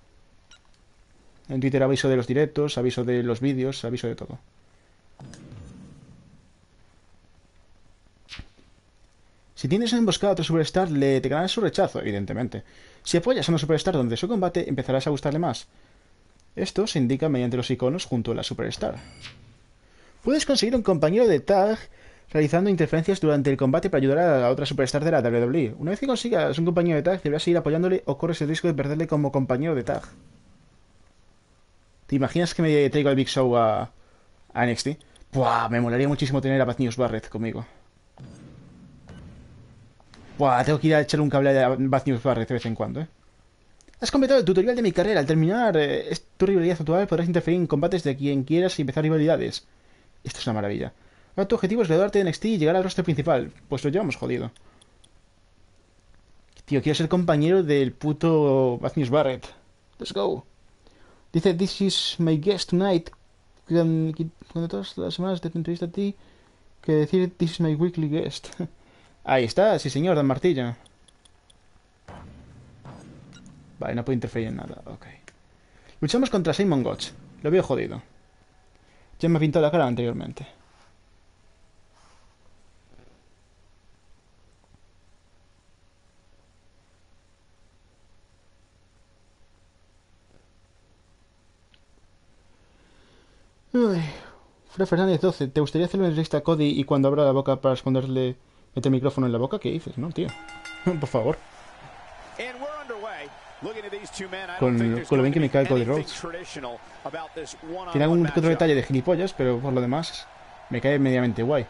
En Twitter aviso de los directos, aviso de los vídeos, aviso de todo. Si tienes una emboscada a otro superstar, le te ganarás su rechazo, evidentemente. Si apoyas a una superstar donde su combate, empezarás a gustarle más. Esto se indica mediante los iconos junto a la superstar. Puedes conseguir un compañero de tag realizando interferencias durante el combate para ayudar a la otra superstar de la W W E. Una vez que consigas un compañero de tag, deberás seguir apoyándole o corres el riesgo de perderle como compañero de tag. ¿Te imaginas que me traigo al Big Show a, a N X T? Buah, me molaría muchísimo tener a Bad News Barrett conmigo. Buah, tengo que ir a echar un cable a Bad News Barrett de vez en cuando, ¿eh? Has completado el tutorial de mi carrera. Al terminar eh, tu rivalidad actual podrás interferir en combates de quien quieras y empezar rivalidades. Esto es una maravilla. Ahora tu objetivo es graduarte de N X T y llegar al roster principal. Pues lo llevamos jodido. Tío, quiero ser compañero del puto Bad News Barrett. Let's go. Dice, this is my guest tonight. Cuando todas las semanas te entrevista a ti, que decir, this is my weekly guest. Ahí está, sí señor, Dan Martillo. Vale, no puedo interferir en nada, ok. Luchamos contra Simon Gotch. Lo veo jodido. Ya me ha pintado la cara anteriormente. Uy. Fred Fernández doce. ¿Te gustaría hacerle una entrevista a Cody y cuando abra la boca para esconderle meter el micrófono en la boca? ¿Qué dices? No, tío. Por favor. Con, con lo bien que me cae Cody Rhodes. Tiene algún otro detalle de gilipollas, pero por lo demás me cae medianamente guay.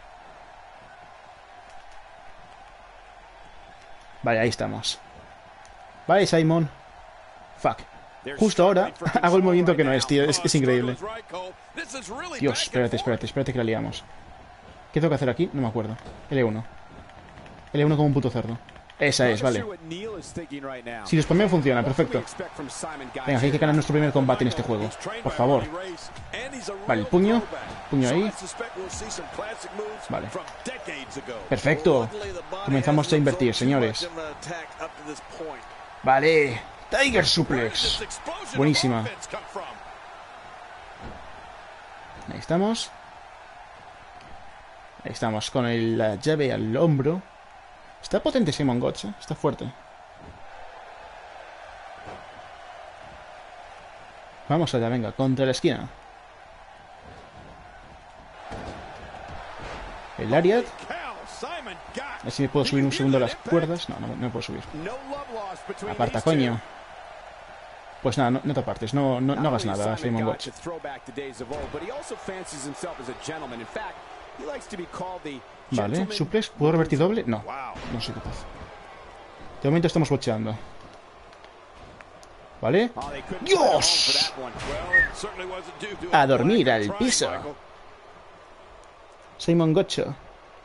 Vale, ahí estamos. Vale, Simon. Fuck. Justo ahora hago el movimiento que no es, tío. Es, es increíble. Dios, espérate, espérate, espérate que la liamos. ¿Qué tengo que hacer aquí? No me acuerdo. L uno. L uno como un puto cerdo. Esa es, vale. Si los spameo funciona, perfecto. Venga, hay que ganar nuestro primer combate en este juego. Por favor. Vale, el puño. Puño ahí. Vale. Perfecto. Comenzamos a invertir, señores. Vale. Tiger Suplex. Buenísima. Ahí estamos. Ahí estamos con el, la llave al hombro. Está potente Simon Gotch, ¿eh? Está fuerte. Vamos allá, venga, contra la esquina. El Lariat. A ver si me puedo subir un segundo a las cuerdas. No, no, no me puedo subir. Aparta, coño. Pues nada, no, no te apartes, no, no, no hagas nada, Simon Gotch. Vale, suplex, ¿puedo revertir doble? No, no soy capaz. De momento estamos bocheando. ¿Vale? ¡Dios! A dormir al piso. Simon Gotcho.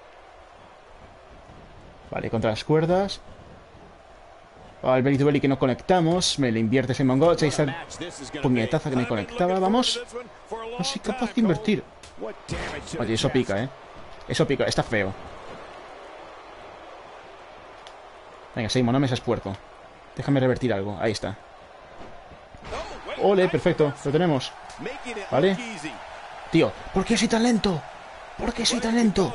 Vale, contra las cuerdas. Al belly to belly que no conectamos. Me le invierte Simon Gotch. Ahí está el puñetazo que me conectaba. Vamos. No soy capaz de invertir. Oye, eso pica, ¿eh? Eso pica. Está feo. Venga, Simon, no me seas puerco. Déjame revertir algo. Ahí está. Ole, perfecto. Lo tenemos. Vale. Tío, ¿por qué soy tan lento? ¿Por qué soy tan lento?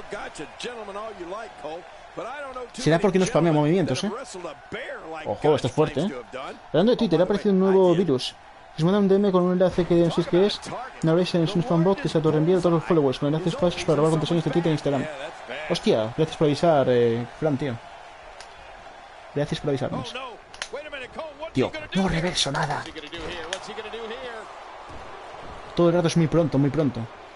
Será porque no spameo movimientos, ¿eh? Ojo, esto es fuerte, ¿eh? Hablando de Twitter, ha aparecido un nuevo virus. Les manda un D M con un enlace que no sé qué es. No habréis en un fanbot que se autorreenvía a todos los followers con enlaces falsos para robar contraseñas de Twitter e Instagram. Hostia, gracias por avisar, eh, Fran, tío. Gracias por avisarnos. Tío, no reverso nada. Todo el rato es muy pronto, muy pronto.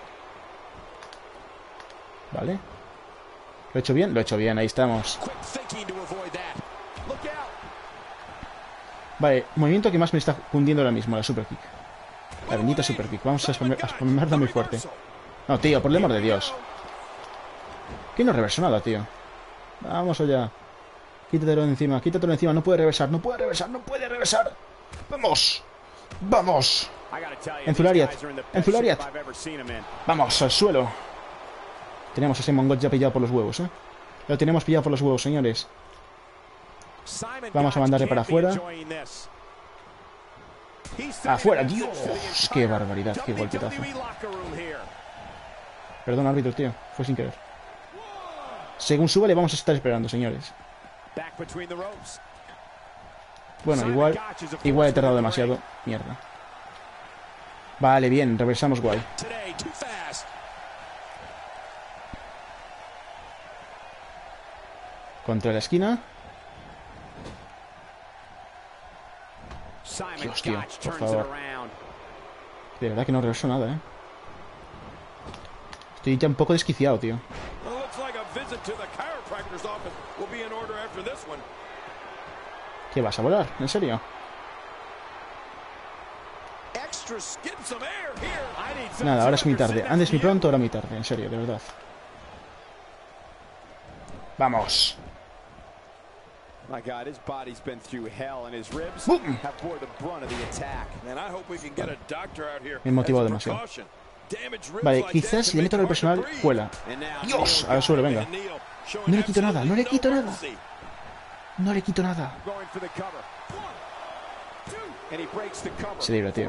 Vale. ¿Lo he hecho bien? Lo he hecho bien, ahí estamos. Vale, movimiento que más me está cundiendo ahora mismo, la super kick. La bendita super kick. Vamos a spamearla muy fuerte. No, tío, por el amor de Dios. ¿Qué no reverso nada, tío? Vamos allá. Quítatelo de encima, quítatelo de encima. No puede reversar, no puede reversar, no puede reversar. ¡Vamos! ¡Vamos! Enzulariat, Enzulariat. Vamos, al suelo. Tenemos a ese Mongot ya pillado por los huevos, ¿eh? Lo tenemos pillado por los huevos, señores. Vamos a mandarle para afuera. ¡Afuera! ¡Dios! ¡Qué barbaridad! ¡Qué golpetazo! Perdón, árbitro, tío. Fue sin querer. Según suba le vamos a estar esperando, señores. Bueno, igual Igual he tardado demasiado. Mierda. Vale, bien, reversamos guay. Contra la esquina. Dios, tío, por favor. De verdad que no reverso nada, eh. Estoy ya un poco desquiciado, tío. ¿Qué vas a volar? ¿En serio? Nada, ahora es muy tarde. Antes muy pronto, ahora muy tarde. En serio, de verdad. Vamos. ¡Bum! Me he motivado demasiado. Vale, quizás si le meto al personal, cuela. ¡Dios! Al suelo, venga. No le quito nada, no le quito nada. No le quito nada. Se libra, tío.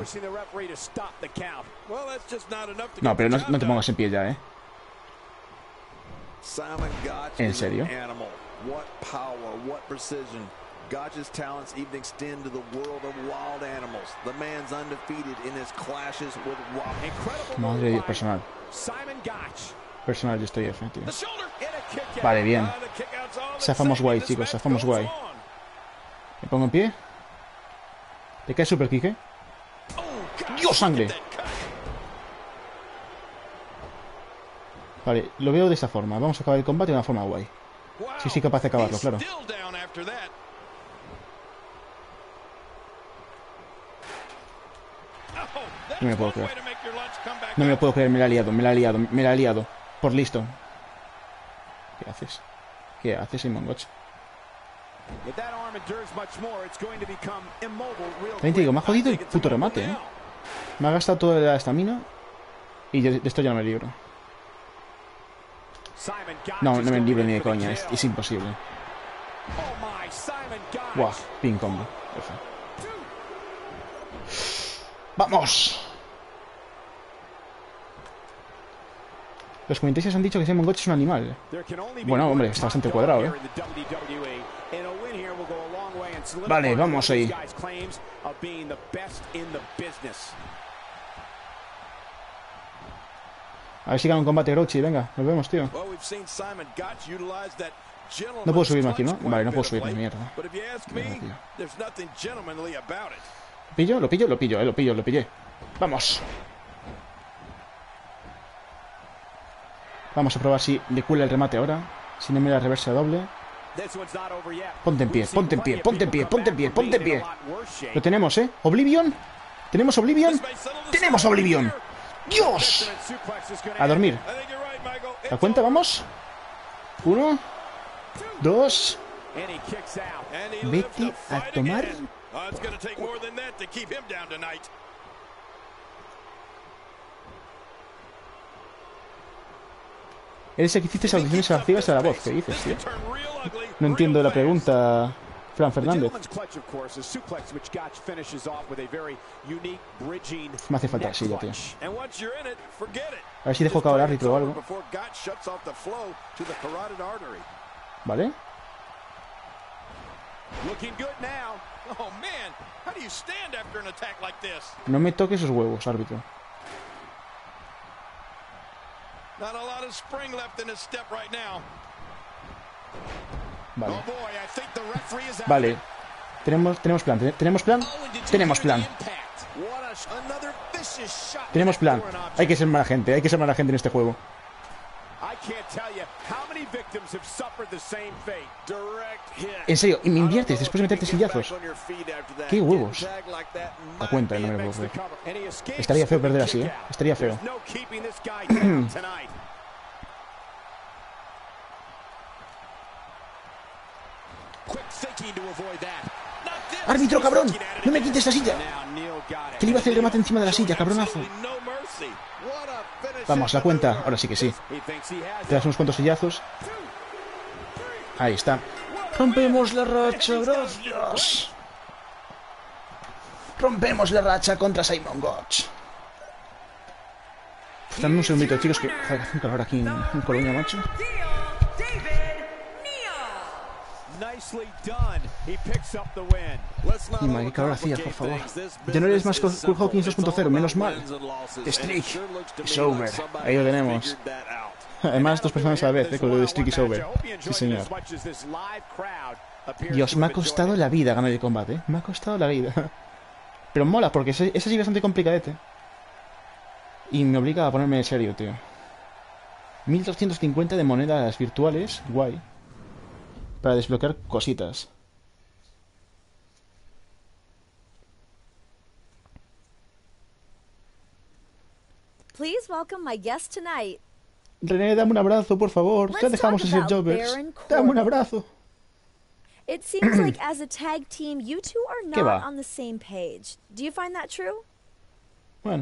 No, pero no, no te pongas en pie ya, ¿eh? ¿En serio? Gotch's talents even extend to the world of wild animals. The man's undefeated in his clashes with wild. Incredible. Madre de Dios, personal. Personal, yo estoy F, tío. Vale, bien. Zafamos guay, chicos, zafamos guay. Me pongo en pie. ¿Te cae super kick, eh? ¡Dios, sangre! Vale, lo veo de esta forma. Vamos a acabar el combate de una forma guay. Sí, sí, capaz de acabarlo, claro. No me lo puedo creer. No me lo puedo creer, me la ha liado, me la ha liado, me la ha liado. Por listo. ¿Qué haces? ¿Qué haces, Simon Gotch? También te digo, me ha jodido el puto remate, ¿eh? Me ha gastado toda la estamina y de esto ya no me libro. No, no me libro ni de coña, es, es imposible. Buah, pin combo. Perfecto. ¡Vamos! Los comentarios han dicho que Simon Gotch es un animal. Bueno, hombre, está bastante cuadrado, ¿eh? Vale, vamos ahí. A ver si gana un combate Grouchy, venga, nos vemos, tío. No puedo subirme aquí, ¿no? Vale, no puedo subirme, mierda. Mierda, ¿Lo pillo? ¿Lo pillo? Lo pillo, eh, lo pillo, lo pillé. Vamos. Vamos a probar si le cuela el remate ahora. Si no me da reversa doble. Ponte en pie, ponte en pie, ponte en pie, ponte en pie, ponte en pie. Lo tenemos, ¿eh? ¿Oblivion? ¿Tenemos Oblivion? ¡Tenemos Oblivion! ¡Dios! A dormir. ¿La cuenta? ¿Vamos? Uno. Dos. Vete a tomar. Eres el que hiciste audiciones activas a la voz. ¿Qué dices, tío? No entiendo la pregunta, Fran Fernández. Me hace falta silla, tío. A ver si dejo acabar el árbitro o algo. ¿Vale? No me toques esos huevos, árbitro. Vale. Vale. Tenemos, tenemos plan, ¿ten- ¿tenemos plan? Tenemos plan. Tenemos plan. Hay que ser mala gente, hay que ser mala gente en este juego. En serio, y me inviertes después de meterte sillazos. ¡Qué huevos! A cuenta, no me lo puedo creer. Estaría feo perder así, ¿eh? Estaría feo. ¡Árbitro, cabrón! ¡No me quites la silla! Que le iba a hacer el remate encima de la silla, cabronazo. Vamos, la cuenta. Ahora sí que sí. Te das unos cuantos sillazos. Ahí está. Rompemos la racha, gracias. Rompemos la racha contra Simon Gotch. Dame un segundito, chicos, que joder, hace un calor aquí en, en Colonia, macho. Y madre, qué calor hacía, por favor. Ya no eres más Cool Hawkins dos punto cero, menos mal. The Streak is over. Ahí lo tenemos. Además, dos personas a la vez, eh, con lo de Streak is over. Sí, señor. Dios, me ha costado la vida ganar el combate, ¿eh? Me ha costado la vida. Pero mola, porque ese, ese sí es bastante complicadete. Y me obliga a ponerme en serio, tío. mil doscientos cincuenta de monedas virtuales, guay. Para desbloquear cositas. Please welcome my guest tonight. René, dame un abrazo, por favor. Ya dejamos de ser jobbers. Dame un abrazo. It seems like as a tag team, you two are ¿Qué va? not on the same page. Do you find that true? Bueno.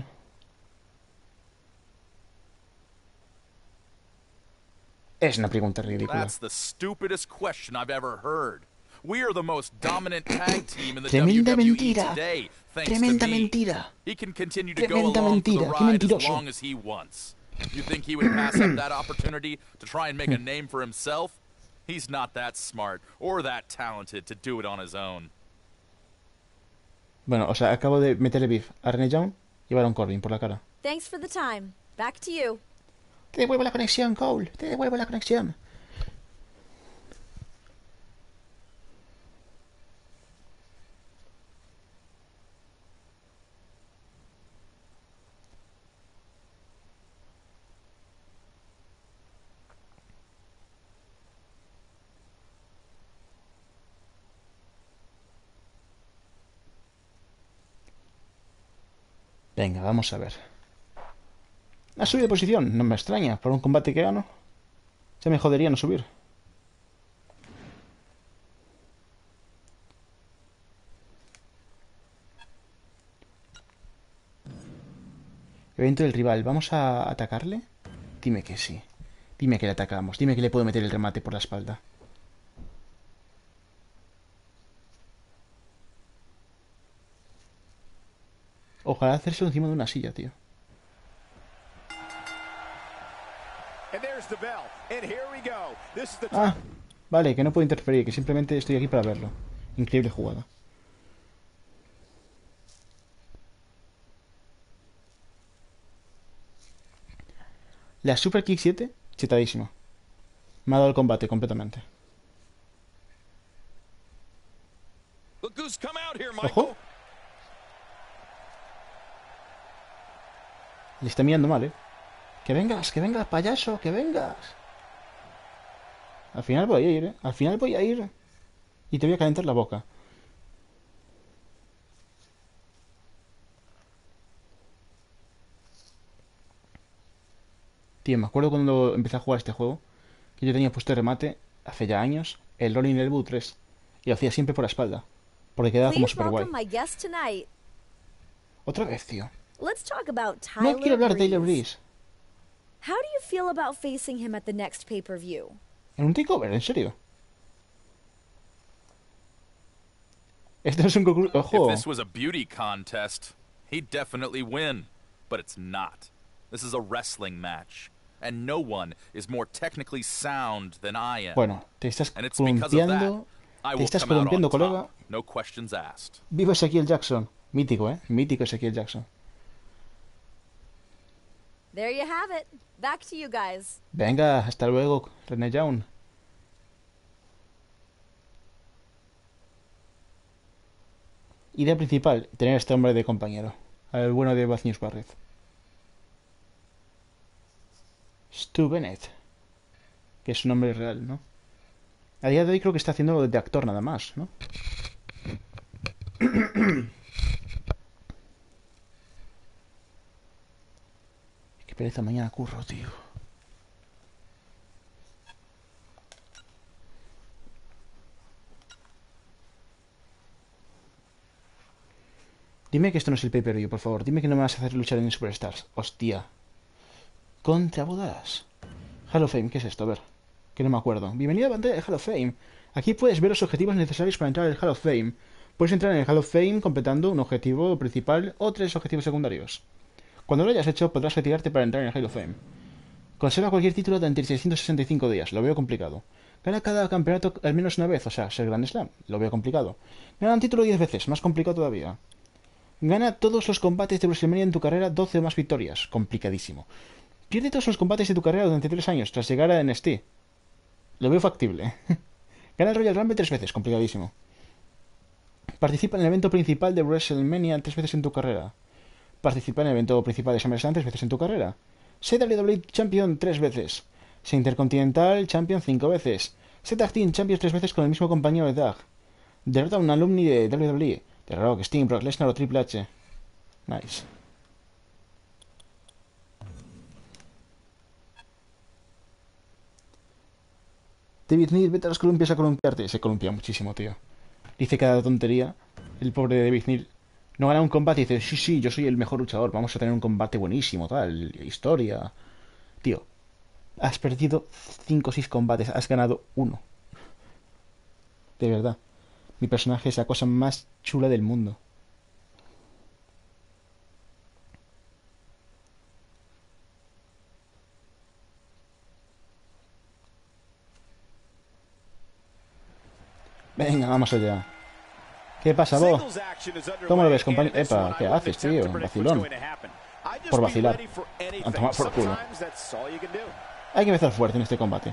Es una pregunta ridícula. That's the stupidest question I've ever heard. We are the most dominant tag team in the Tremenda W W E mentira. today, thanks Tremenda to me. mentira. He can continue to go Tremenda along for the mentira. Qué ride as mentiroso. long as he wants. You think he would pass up that opportunity to try and make a name for himself? He's not that smart or that talented to do it on his own. Bueno, o sea, acabo de meterle beef a René Young y a Baron Corbin por la cara. Thanks for the time. Back to you. Te devuelvo la conexión, Cole. Te devuelvo la conexión. Venga, vamos a ver. Ha subido de posición, no me extraña. Por un combate que gano, se me jodería no subir. Evento del rival, ¿vamos a atacarle? Dime que sí. Dime que le atacamos. Dime que le puedo meter el remate por la espalda. Ojalá hacérselo encima de una silla, tío. Ah, vale, que no puedo interferir, que simplemente estoy aquí para verlo. Increíble jugada. La Super Kick siete, chetadísima. Me ha dado el combate completamente. Ojo. Le está mirando mal, ¿eh? Que vengas, que vengas, payaso, que vengas. Al final voy a ir, ¿eh? Al final voy a ir. Y te voy a calentar la boca. Tío, me acuerdo cuando empecé a jugar este juego, que yo tenía puesto de remate, hace ya años, el Rolling Elbow tres. Y lo hacía siempre por la espalda. Porque quedaba como super guay. Otra vez, tío. No quiero hablar de Tyler Breeze. How do you feel about facing him at the next pay-per-view? ¿En un takeover? ¿En serio? Esto no es un concurso. Ojo. If this was a beauty contest, he'd definitely win. But it's not. This is a wrestling match. And no one is more technically sound than I am. Bueno, te estás And it's because of that, columpiando. I Te will estás come out columpiando, on colega. top. No questions asked. Viva Ezequiel Jackson. Mítico, ¿eh? Mítico Ezequiel Jackson. There you have it. Back to you guys. Venga, hasta luego, René Young. Idea principal, tener a este hombre de compañero. Al bueno de Bad News Barrett. Stu Bennett. Que es un nombre real, ¿no? A día de hoy creo que está haciendo de actor nada más, ¿no? Qué pereza mañana curro, tío. Dime que esto no es el pay-per-view, por favor. Dime que no me vas a hacer luchar en Superstars. Hostia. Contra bodas. Hall of Fame, ¿qué es esto? A ver. Que no me acuerdo. Bienvenido a la pantalla de Hall of Fame. Aquí puedes ver los objetivos necesarios para entrar al Hall of Fame. Puedes entrar en el Hall of Fame completando un objetivo principal o tres objetivos secundarios. Cuando lo hayas hecho, podrás retirarte para entrar en el Hall of Fame. Conserva cualquier título durante seiscientos sesenta y cinco días. Lo veo complicado. Gana cada campeonato al menos una vez, o sea, ser Grand Slam. Lo veo complicado. Gana un título diez veces. Más complicado todavía. Gana todos los combates de WrestleMania en tu carrera, doce o más victorias. Complicadísimo. Pierde todos los combates de tu carrera durante tres años tras llegar a N X T. Lo veo factible. Gana el Royal Rumble tres veces. Complicadísimo. Participa en el evento principal de WrestleMania tres veces en tu carrera. Participa en el evento principal de SummerSlam tres veces en tu carrera. Sé W W E Champion tres veces. Sé Intercontinental Champion cinco veces. Sé Tag Team Champions tres veces con el mismo compañero de tag. Derrota a un alumni de W W E. De Rock, Sting, Brock Lesnar o Triple H. Nice. David Neal, vete a los columpios a columpiarte. Se columpia muchísimo, tío. Dice cada tontería. El pobre David Neal. No gana un combate y dice, sí, sí, yo soy el mejor luchador. Vamos a tener un combate buenísimo, tal. Historia. Tío. Has perdido cinco o seis combates. Has ganado uno. De verdad. Mi personaje es la cosa más chula del mundo. Venga, vamos allá. ¿Qué pasa, vos? ¿Cómo lo ves, compañero? Epa, ¿qué haces, tío? Vacilón. Por vacilar. A tomar por culo. Hay que empezar fuerte en este combate.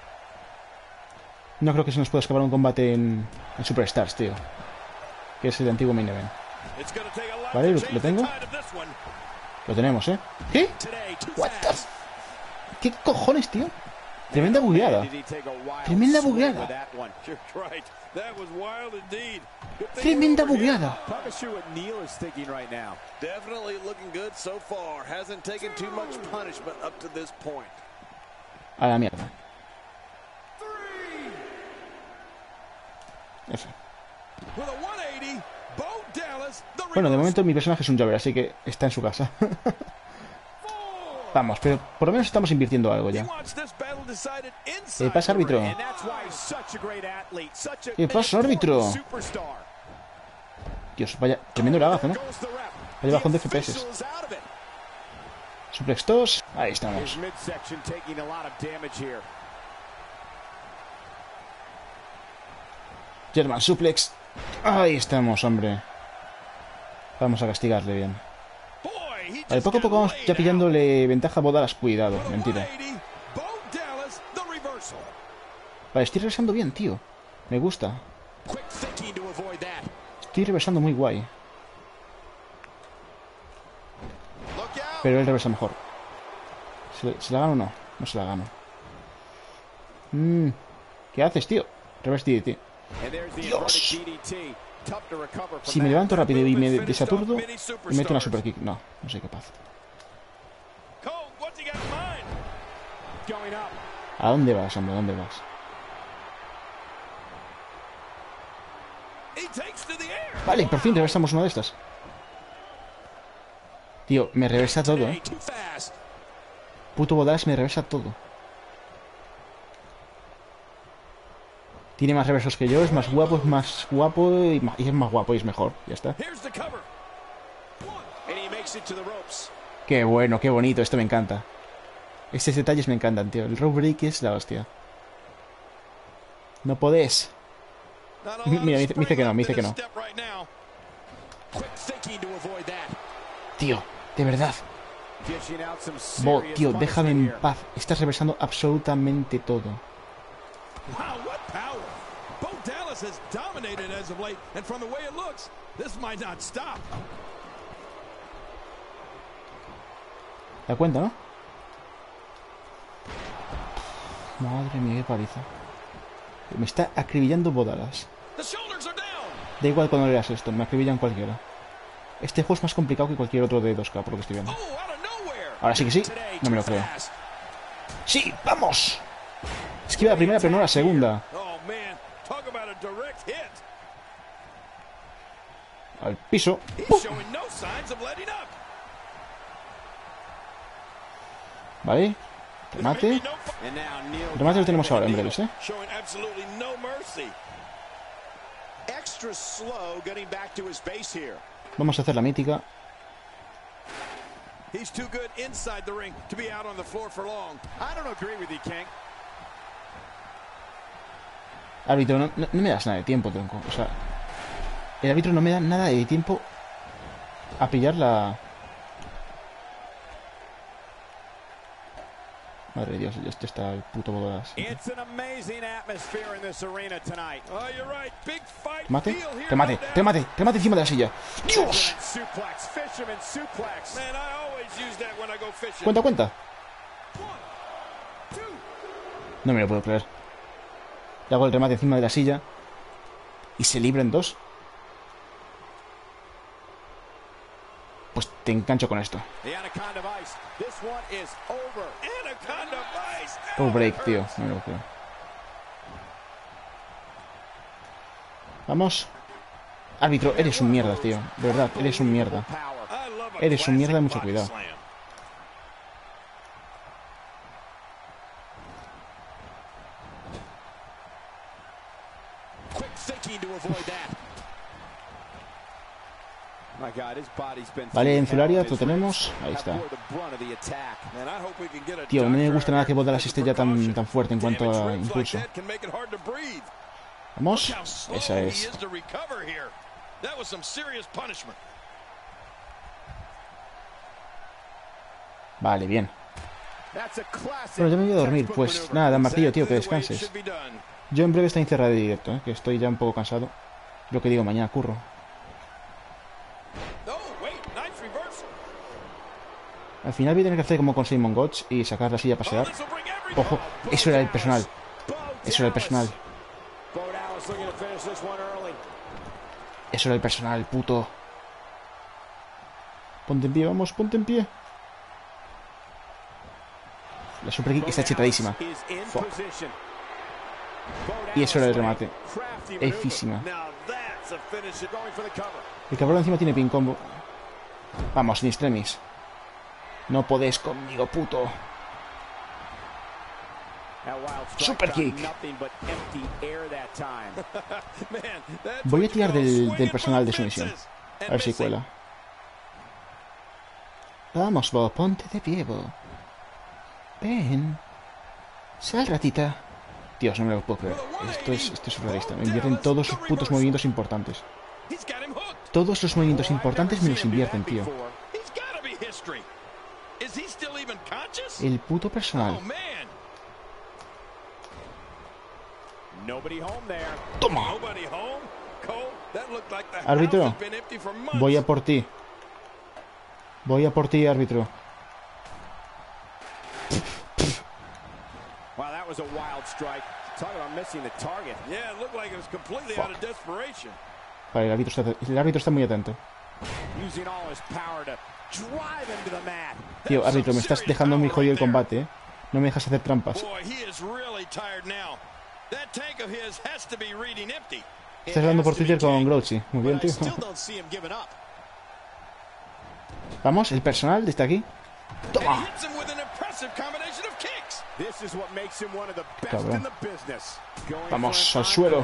No creo que se nos pueda escapar un combate en, en Superstars, tío. Que es el antiguo main event. Vale, ¿lo, ¿lo tengo? Lo tenemos, ¿eh? ¿Qué? What the f... ¿Qué cojones, tío? Tremenda bugueada. Tremenda bugueada. Tremenda bugueada. A la mierda. F. Bueno, de momento mi personaje es un jobber, así que está en su casa. Vamos, pero por lo menos estamos invirtiendo algo ya. ¿Qué pasa, árbitro? ¿Qué pasa, árbitro? Dios, vaya, tremendo lagazo, ¿no? Vaya bajón de F P S. Suplex dos, ahí estamos. German Suplex. Ahí estamos, hombre. Vamos a castigarle bien. Vale, poco a poco vamos ya pillándole ventaja a Bodalas. Cuidado, mentira. Vale, estoy regresando bien, tío. Me gusta. Estoy regresando muy guay. Pero él regresa mejor. ¿Se, ¿Se la gano o no? No se la gano. Mm, ¿qué haces, tío? Reverse D D T. Dios. Si me levanto rápido y me desaturdo, me meto una super kick. No, no soy capaz. ¿A dónde vas, hombre? ¿A dónde vas? Vale, por fin reversamos una de estas. Tío, me reversa todo, ¿eh? Puto Bodalas me reversa todo. Tiene más reversos que yo, es más guapo, es más guapo y, más, y es más guapo y es mejor. Ya está. Qué bueno, qué bonito, esto me encanta. Estos detalles me encantan, tío. El rope break es la hostia. No podés. Mira, me dice, me dice que no, me dice que no. Tío, de verdad. Bo, tío, déjame en paz. Estás reversando absolutamente todo. Dallas has dominated as of late, and from the way it looks, this might not stop. ¿Te das cuenta, no? Madre mía, qué paliza. Me está acribillando Bodalas. Da igual cuando leas esto, me acribillan cualquiera. Este juego es más complicado que cualquier otro de dos K, por lo que estoy viendo. Ahora sí que sí, no me lo creo. ¡Sí! ¡Vamos! Esquiva la primera, pero no la segunda. Al piso. ¡Pum! Vale. Remate. Remate lo tenemos ahora en breves, ¿eh? Vamos a hacer la mítica. Árbitro, no, no, no me das nada de tiempo, tronco. O sea, el árbitro no me da nada de tiempo a pillar la... Madre de Dios, ya está el puto Bodalas. Remate, remate, remate, remate encima de la silla. ¡Dios! Cuenta, cuenta. No me lo puedo creer. Le hago el remate encima de la silla y se libra en dos. Pues te engancho con esto. Oh, break, tío. No me lo creo. Vamos. Árbitro, eres un mierda, tío. De verdad, eres un mierda. Eres un mierda, mucho cuidado. Vale, en Zularia lo tenemos. Ahí está. Tío, no me gusta nada que Bodalas esté ya tan, tan fuerte en cuanto a impulso. Vamos. Esa es. Vale, bien. Bueno, ya me voy a dormir. Pues nada, Dan Martillo, tío, que descanses. Yo en breve estoy encerrado de directo, ¿eh? Que estoy ya un poco cansado. Lo que digo, mañana curro. Al final voy a tener que hacer como con Simon Gotch y sacar la silla a pasear. Ojo, eso era el personal. Eso era el personal. Eso era el personal, puto. Ponte en pie, vamos, ponte en pie. La super kick está chetadísima. Fuck. Y eso era el remate. Efísima. El cabrón encima tiene pin combo. Vamos, sin extremis. No podés conmigo, puto. Super kick. Voy a tirar del, del personal de sumisión. A ver si cuela. Vamos, Bo, ponte de pie, Bo. Ven. Sal, ratita. Dios, no me lo puedo creer. Esto es, esto es surrealista. Me invierten todos sus putos movimientos importantes. Todos los movimientos importantes me los invierten, tío. El puto personal. Toma. Árbitro, voy a por ti. Voy a por ti, árbitro. Vale, el árbitro está, el árbitro está muy atento. Tío, árbitro, me estás dejando muy jodido el combate, ¿eh? No me dejas hacer trampas. Estás hablando por Twitter con Grouchy. Muy bien, tío. Vamos, el personal desde aquí. Toma. Cabrón. Vamos al suelo.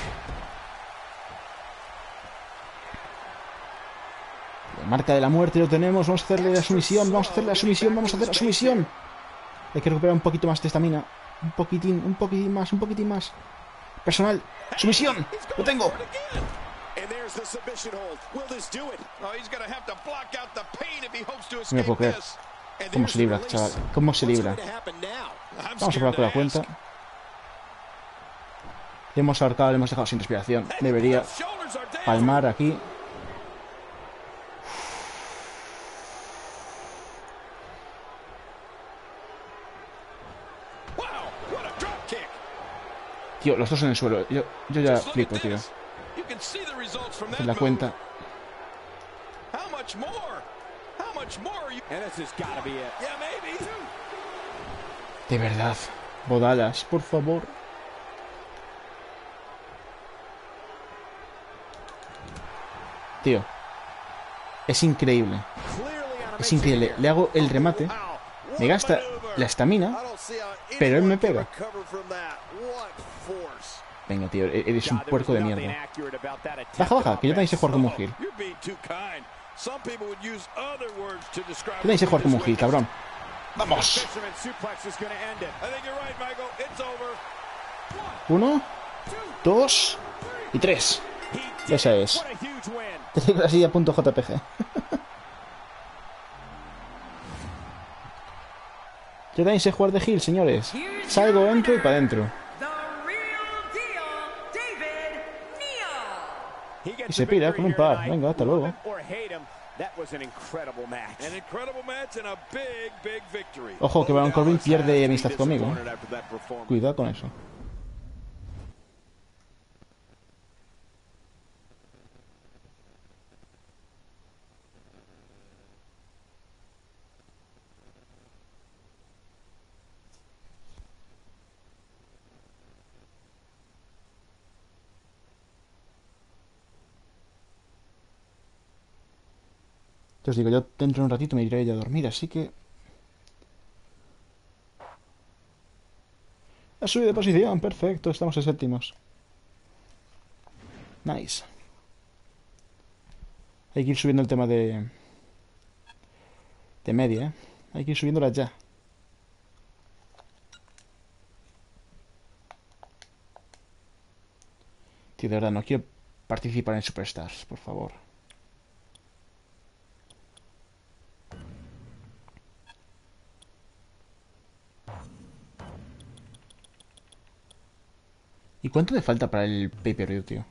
La marca de la muerte lo tenemos. Vamos a hacerle la sumisión. Vamos a hacerle la sumisión. Vamos a hacer la sumisión. Hay que recuperar un poquito más de estamina. Un poquitín, un poquitín más, un poquitín más. Personal. Sumisión. Lo tengo. No me puedo creer. ¿Cómo se libra, chaval? ¿Cómo se libra? Vamos a probar con la cuenta. Le hemos ahorcado, le hemos dejado sin respiración. Debería palmar aquí. Tío, los dos en el suelo. Yo, yo ya flipo, tío. Haz la cuenta. De verdad. Bodalas, por favor. Tío. Es increíble. Es increíble. Le hago el remate. Me gasta la estamina. Pero él me pega. Venga, tío. Eres un puerco de mierda. Baja, baja. Que yo también sé jugar como un gil. Yo también sé jugar como un gil, cabrón. ¡Vamos! Uno, dos y tres. Esa es. Teclasilla.jpg. Yo también sé jugar de heal, señores. Salgo, entro y para adentro. Y se pira con un par. Venga, hasta luego. Ojo, que Baron Corbin pierde amistad conmigo. Cuidado con eso. Entonces digo, yo dentro de un ratito me iré ya a dormir, así que... Ha subido de posición, perfecto, estamos en séptimos. Nice. Hay que ir subiendo el tema de... De media, ¿eh? Hay que ir subiéndola ya. Tío, de verdad, no quiero participar en Superstars, por favor. ¿Y cuánto le falta para el pay-per-view, tío?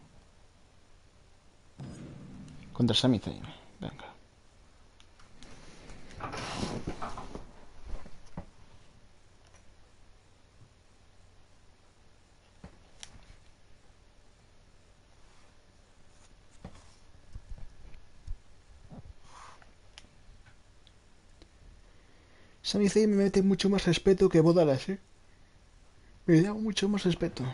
Contra Sami Zayn. Venga. Sami Zayn me mete mucho más respeto que Bodalas, ¿eh? Me da mucho más respeto.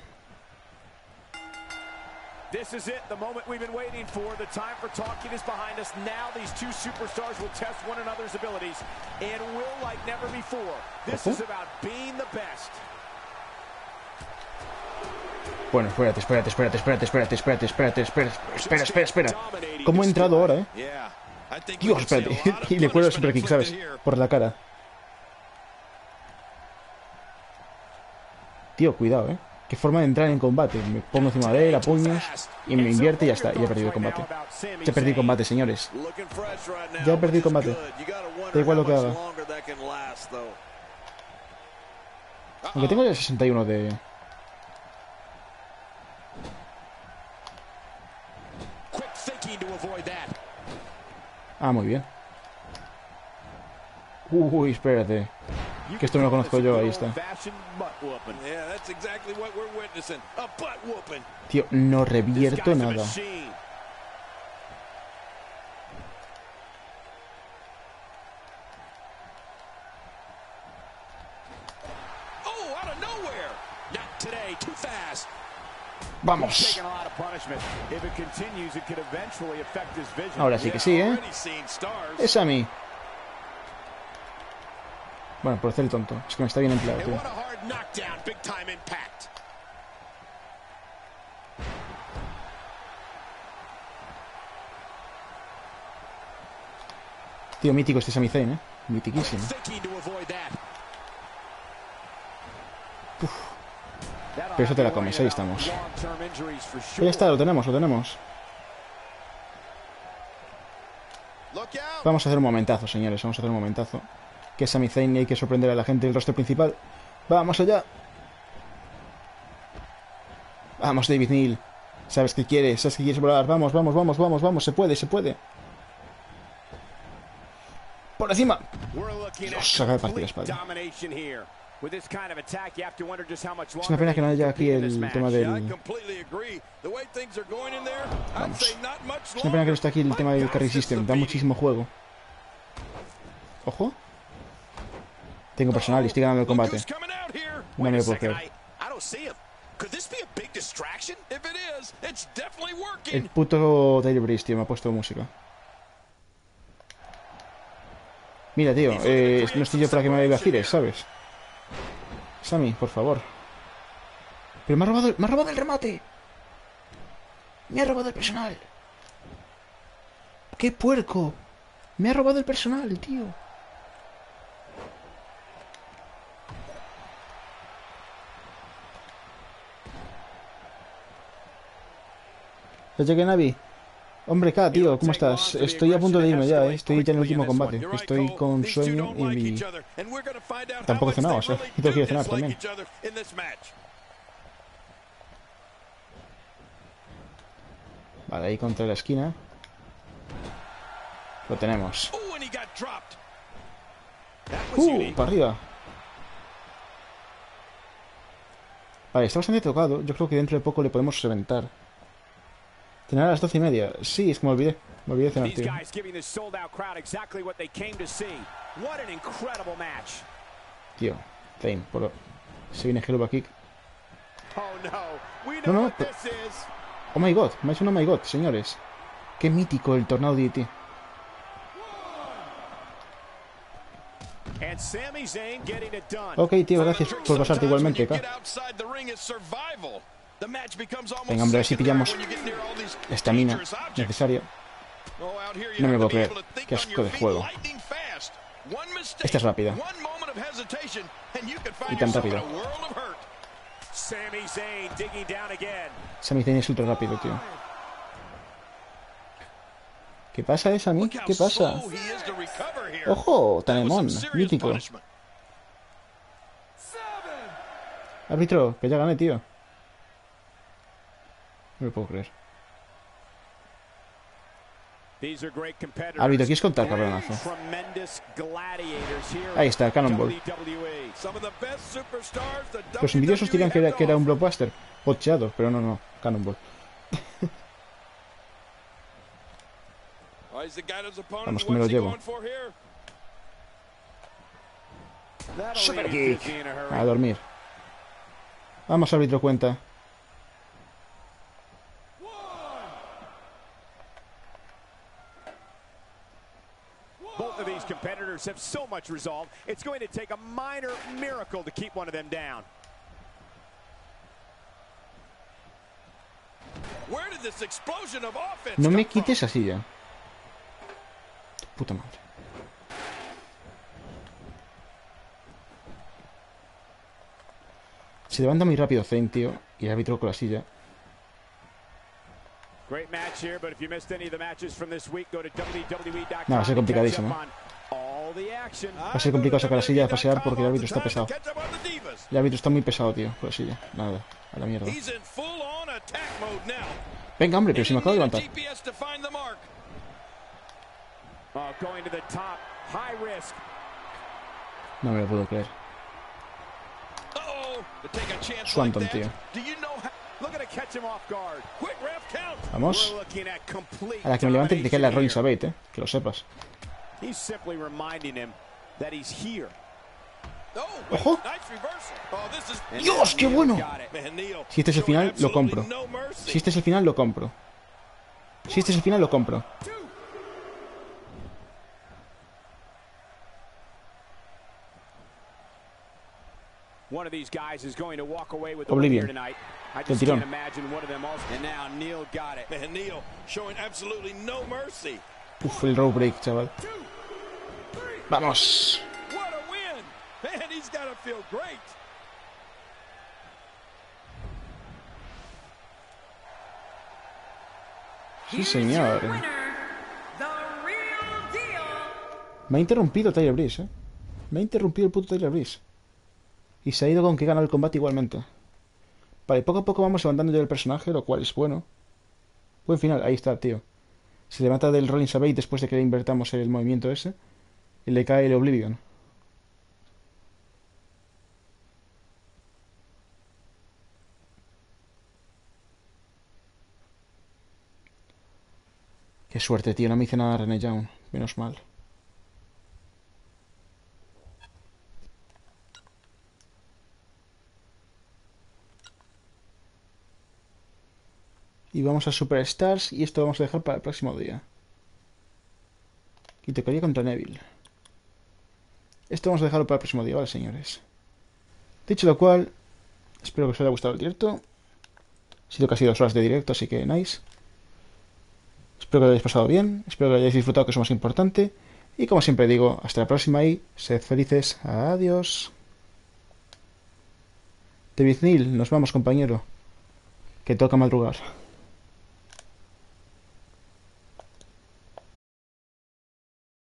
This is it, the moment we've been waiting for. The time for talking is behind us. Now these two superstars will test one another's abilities and will like never before. This is about being the best. Bueno, espérate, espérate, espérate, espérate, espérate, espérate, espérate, espérate, espera, espera, espera. ¿Cómo he entrado ahora, eh? Dios, espérate. Y le cuelo el super kick, ¿sabes? Por la cara. Tío, cuidado, eh. Qué forma de entrar en combate. Me pongo encima de él, a puños, y me invierte y ya está. Y he perdido el combate. Ya he perdido el combate, señores. Ya he perdido el combate. Da igual lo que haga. Aunque tengo ya sesenta y uno de... Ah, muy bien. Uy, espérate. Que esto no lo conozco yo, ahí está. Tío, no revierto nada. Vamos. Ahora sí que sí, ¿eh? Es a mí. Bueno, por hacer el tonto. Es que me está bien empleado, tío. Tío, mítico este Sami Zayn, ¿eh? Mitiquísimo. Uf. Pero eso te la comes, ahí estamos. Pero ya está, lo tenemos, lo tenemos. Vamos a hacer un momentazo, señores. Vamos a hacer un momentazo. Que es Sami Zayn y hay que sorprender a la gente del roster principal. ¡Vamos allá! Vamos, David Neal. Sabes que quieres, sabes que quieres volar. Vamos, vamos, vamos, vamos, vamos. Se puede, se puede. Por encima. Dios, saca de parte la espalda. Es una pena que no haya aquí el tema del... Vamos. Es una pena que no esté aquí el tema del carry system. Da muchísimo juego. Ojo. Tengo personal y estoy ganando el combate. No me lo puedo creer. El puto Tyler Breeze, tío, me ha puesto música. Mira, tío, eh, no estoy yo para que me vaya a Gires, ¿sabes? Sammy, por favor. Pero me ha robado, me ha robado el remate. Me ha robado el personal. ¡Qué puerco! Me ha robado el personal, tío. ¿Ya llegué, Navi? Hombre, K, tío, ¿cómo estás? Estoy a punto de irme ya, ¿eh? Estoy ya en el último combate. Estoy con sueño y... Tampoco he cenado, o sea, tengo que ir a cenar también. Vale, ahí contra la esquina. Lo tenemos. ¡Uh! Para arriba. Vale, está bastante tocado. Yo creo que dentro de poco le podemos reventar. Cenar a las doce y media. Sí, es que me olvidé. Me olvidé de cenar, tío. Tío, Zane, por... Se viene Hero Kick. No, no, pero... Oh my god, me ha hecho un oh my god, señores. Qué mítico el tornado D D T. Ok, tío, gracias por pasarte igualmente, K. Venga, hombre, a ver si pillamos la estamina necesaria. No me lo puedo creer. Qué asco de juego. Esta es rápida. Y tan rápida. Sami Zayn es ultra rápido, tío. ¿Qué pasa, eh, Sami? ¿Qué pasa? ¡Ojo! Tanemon, mítico. Árbitro, que ya gané, tío. No me puedo creer. Árbitro, ¿quieres contar, cabronazo? Ahí está, Cannonball. Los envidiosos dirían que era, que era un blockbuster pocheado, pero no, no, Cannonball. Vamos, que me lo llevo. Super kick. A dormir. Vamos, árbitro, cuenta. Both of these competitors have so much resolve, it's going to take a minor miracle to keep one of them down. Where did this explosion of offense No me quites así ya. Puta madre. Se levanta muy rápido Zayn, tío, y el árbitro con la silla. No, va a ser complicadísimo. Va a ser complicado sacar la silla de pasear porque el árbitro está pesado. El árbitro está muy pesado, tío, con la silla. Nada, a la mierda. Venga, hombre, pero si me acabo de levantar. No me lo puedo creer. Swanton, tío. Vamos. A la que me levante te queda la Rollins a bait, eh. Que lo sepas. ¡Ojo! ¡Dios, qué bueno! Si este es el final, lo compro. Si este es el final, lo compro. Si este es el final, lo compro. Oblivion. Del tirón. Uf, el rope break, chaval. Vamos. Sí, señor. Me ha interrumpido Tyler Breeze, eh. Me ha interrumpido el puto Tyler Breeze. Y se ha ido con que gana el combate igualmente. Vale, poco a poco vamos levantando ya el personaje, lo cual es bueno. Buen final, ahí está, tío. Se levanta del Rolling Sabate después de que le invertamos el movimiento ese. Y le cae el Oblivion. Qué suerte, tío. No me hice nada a René Young. Menos mal. Y vamos a Superstars. Y esto lo vamos a dejar para el próximo día. Y tocaría contra Neville. Esto vamos a dejarlo para el próximo día, ¿vale, señores? Dicho lo cual, espero que os haya gustado el directo. Ha sido casi dos horas de directo, así que nice. Espero que lo hayáis pasado bien. Espero que lo hayáis disfrutado, que es lo más importante. Y como siempre digo, hasta la próxima y sed felices. Adiós. David Neal, nos vamos, compañero. Que toca madrugar.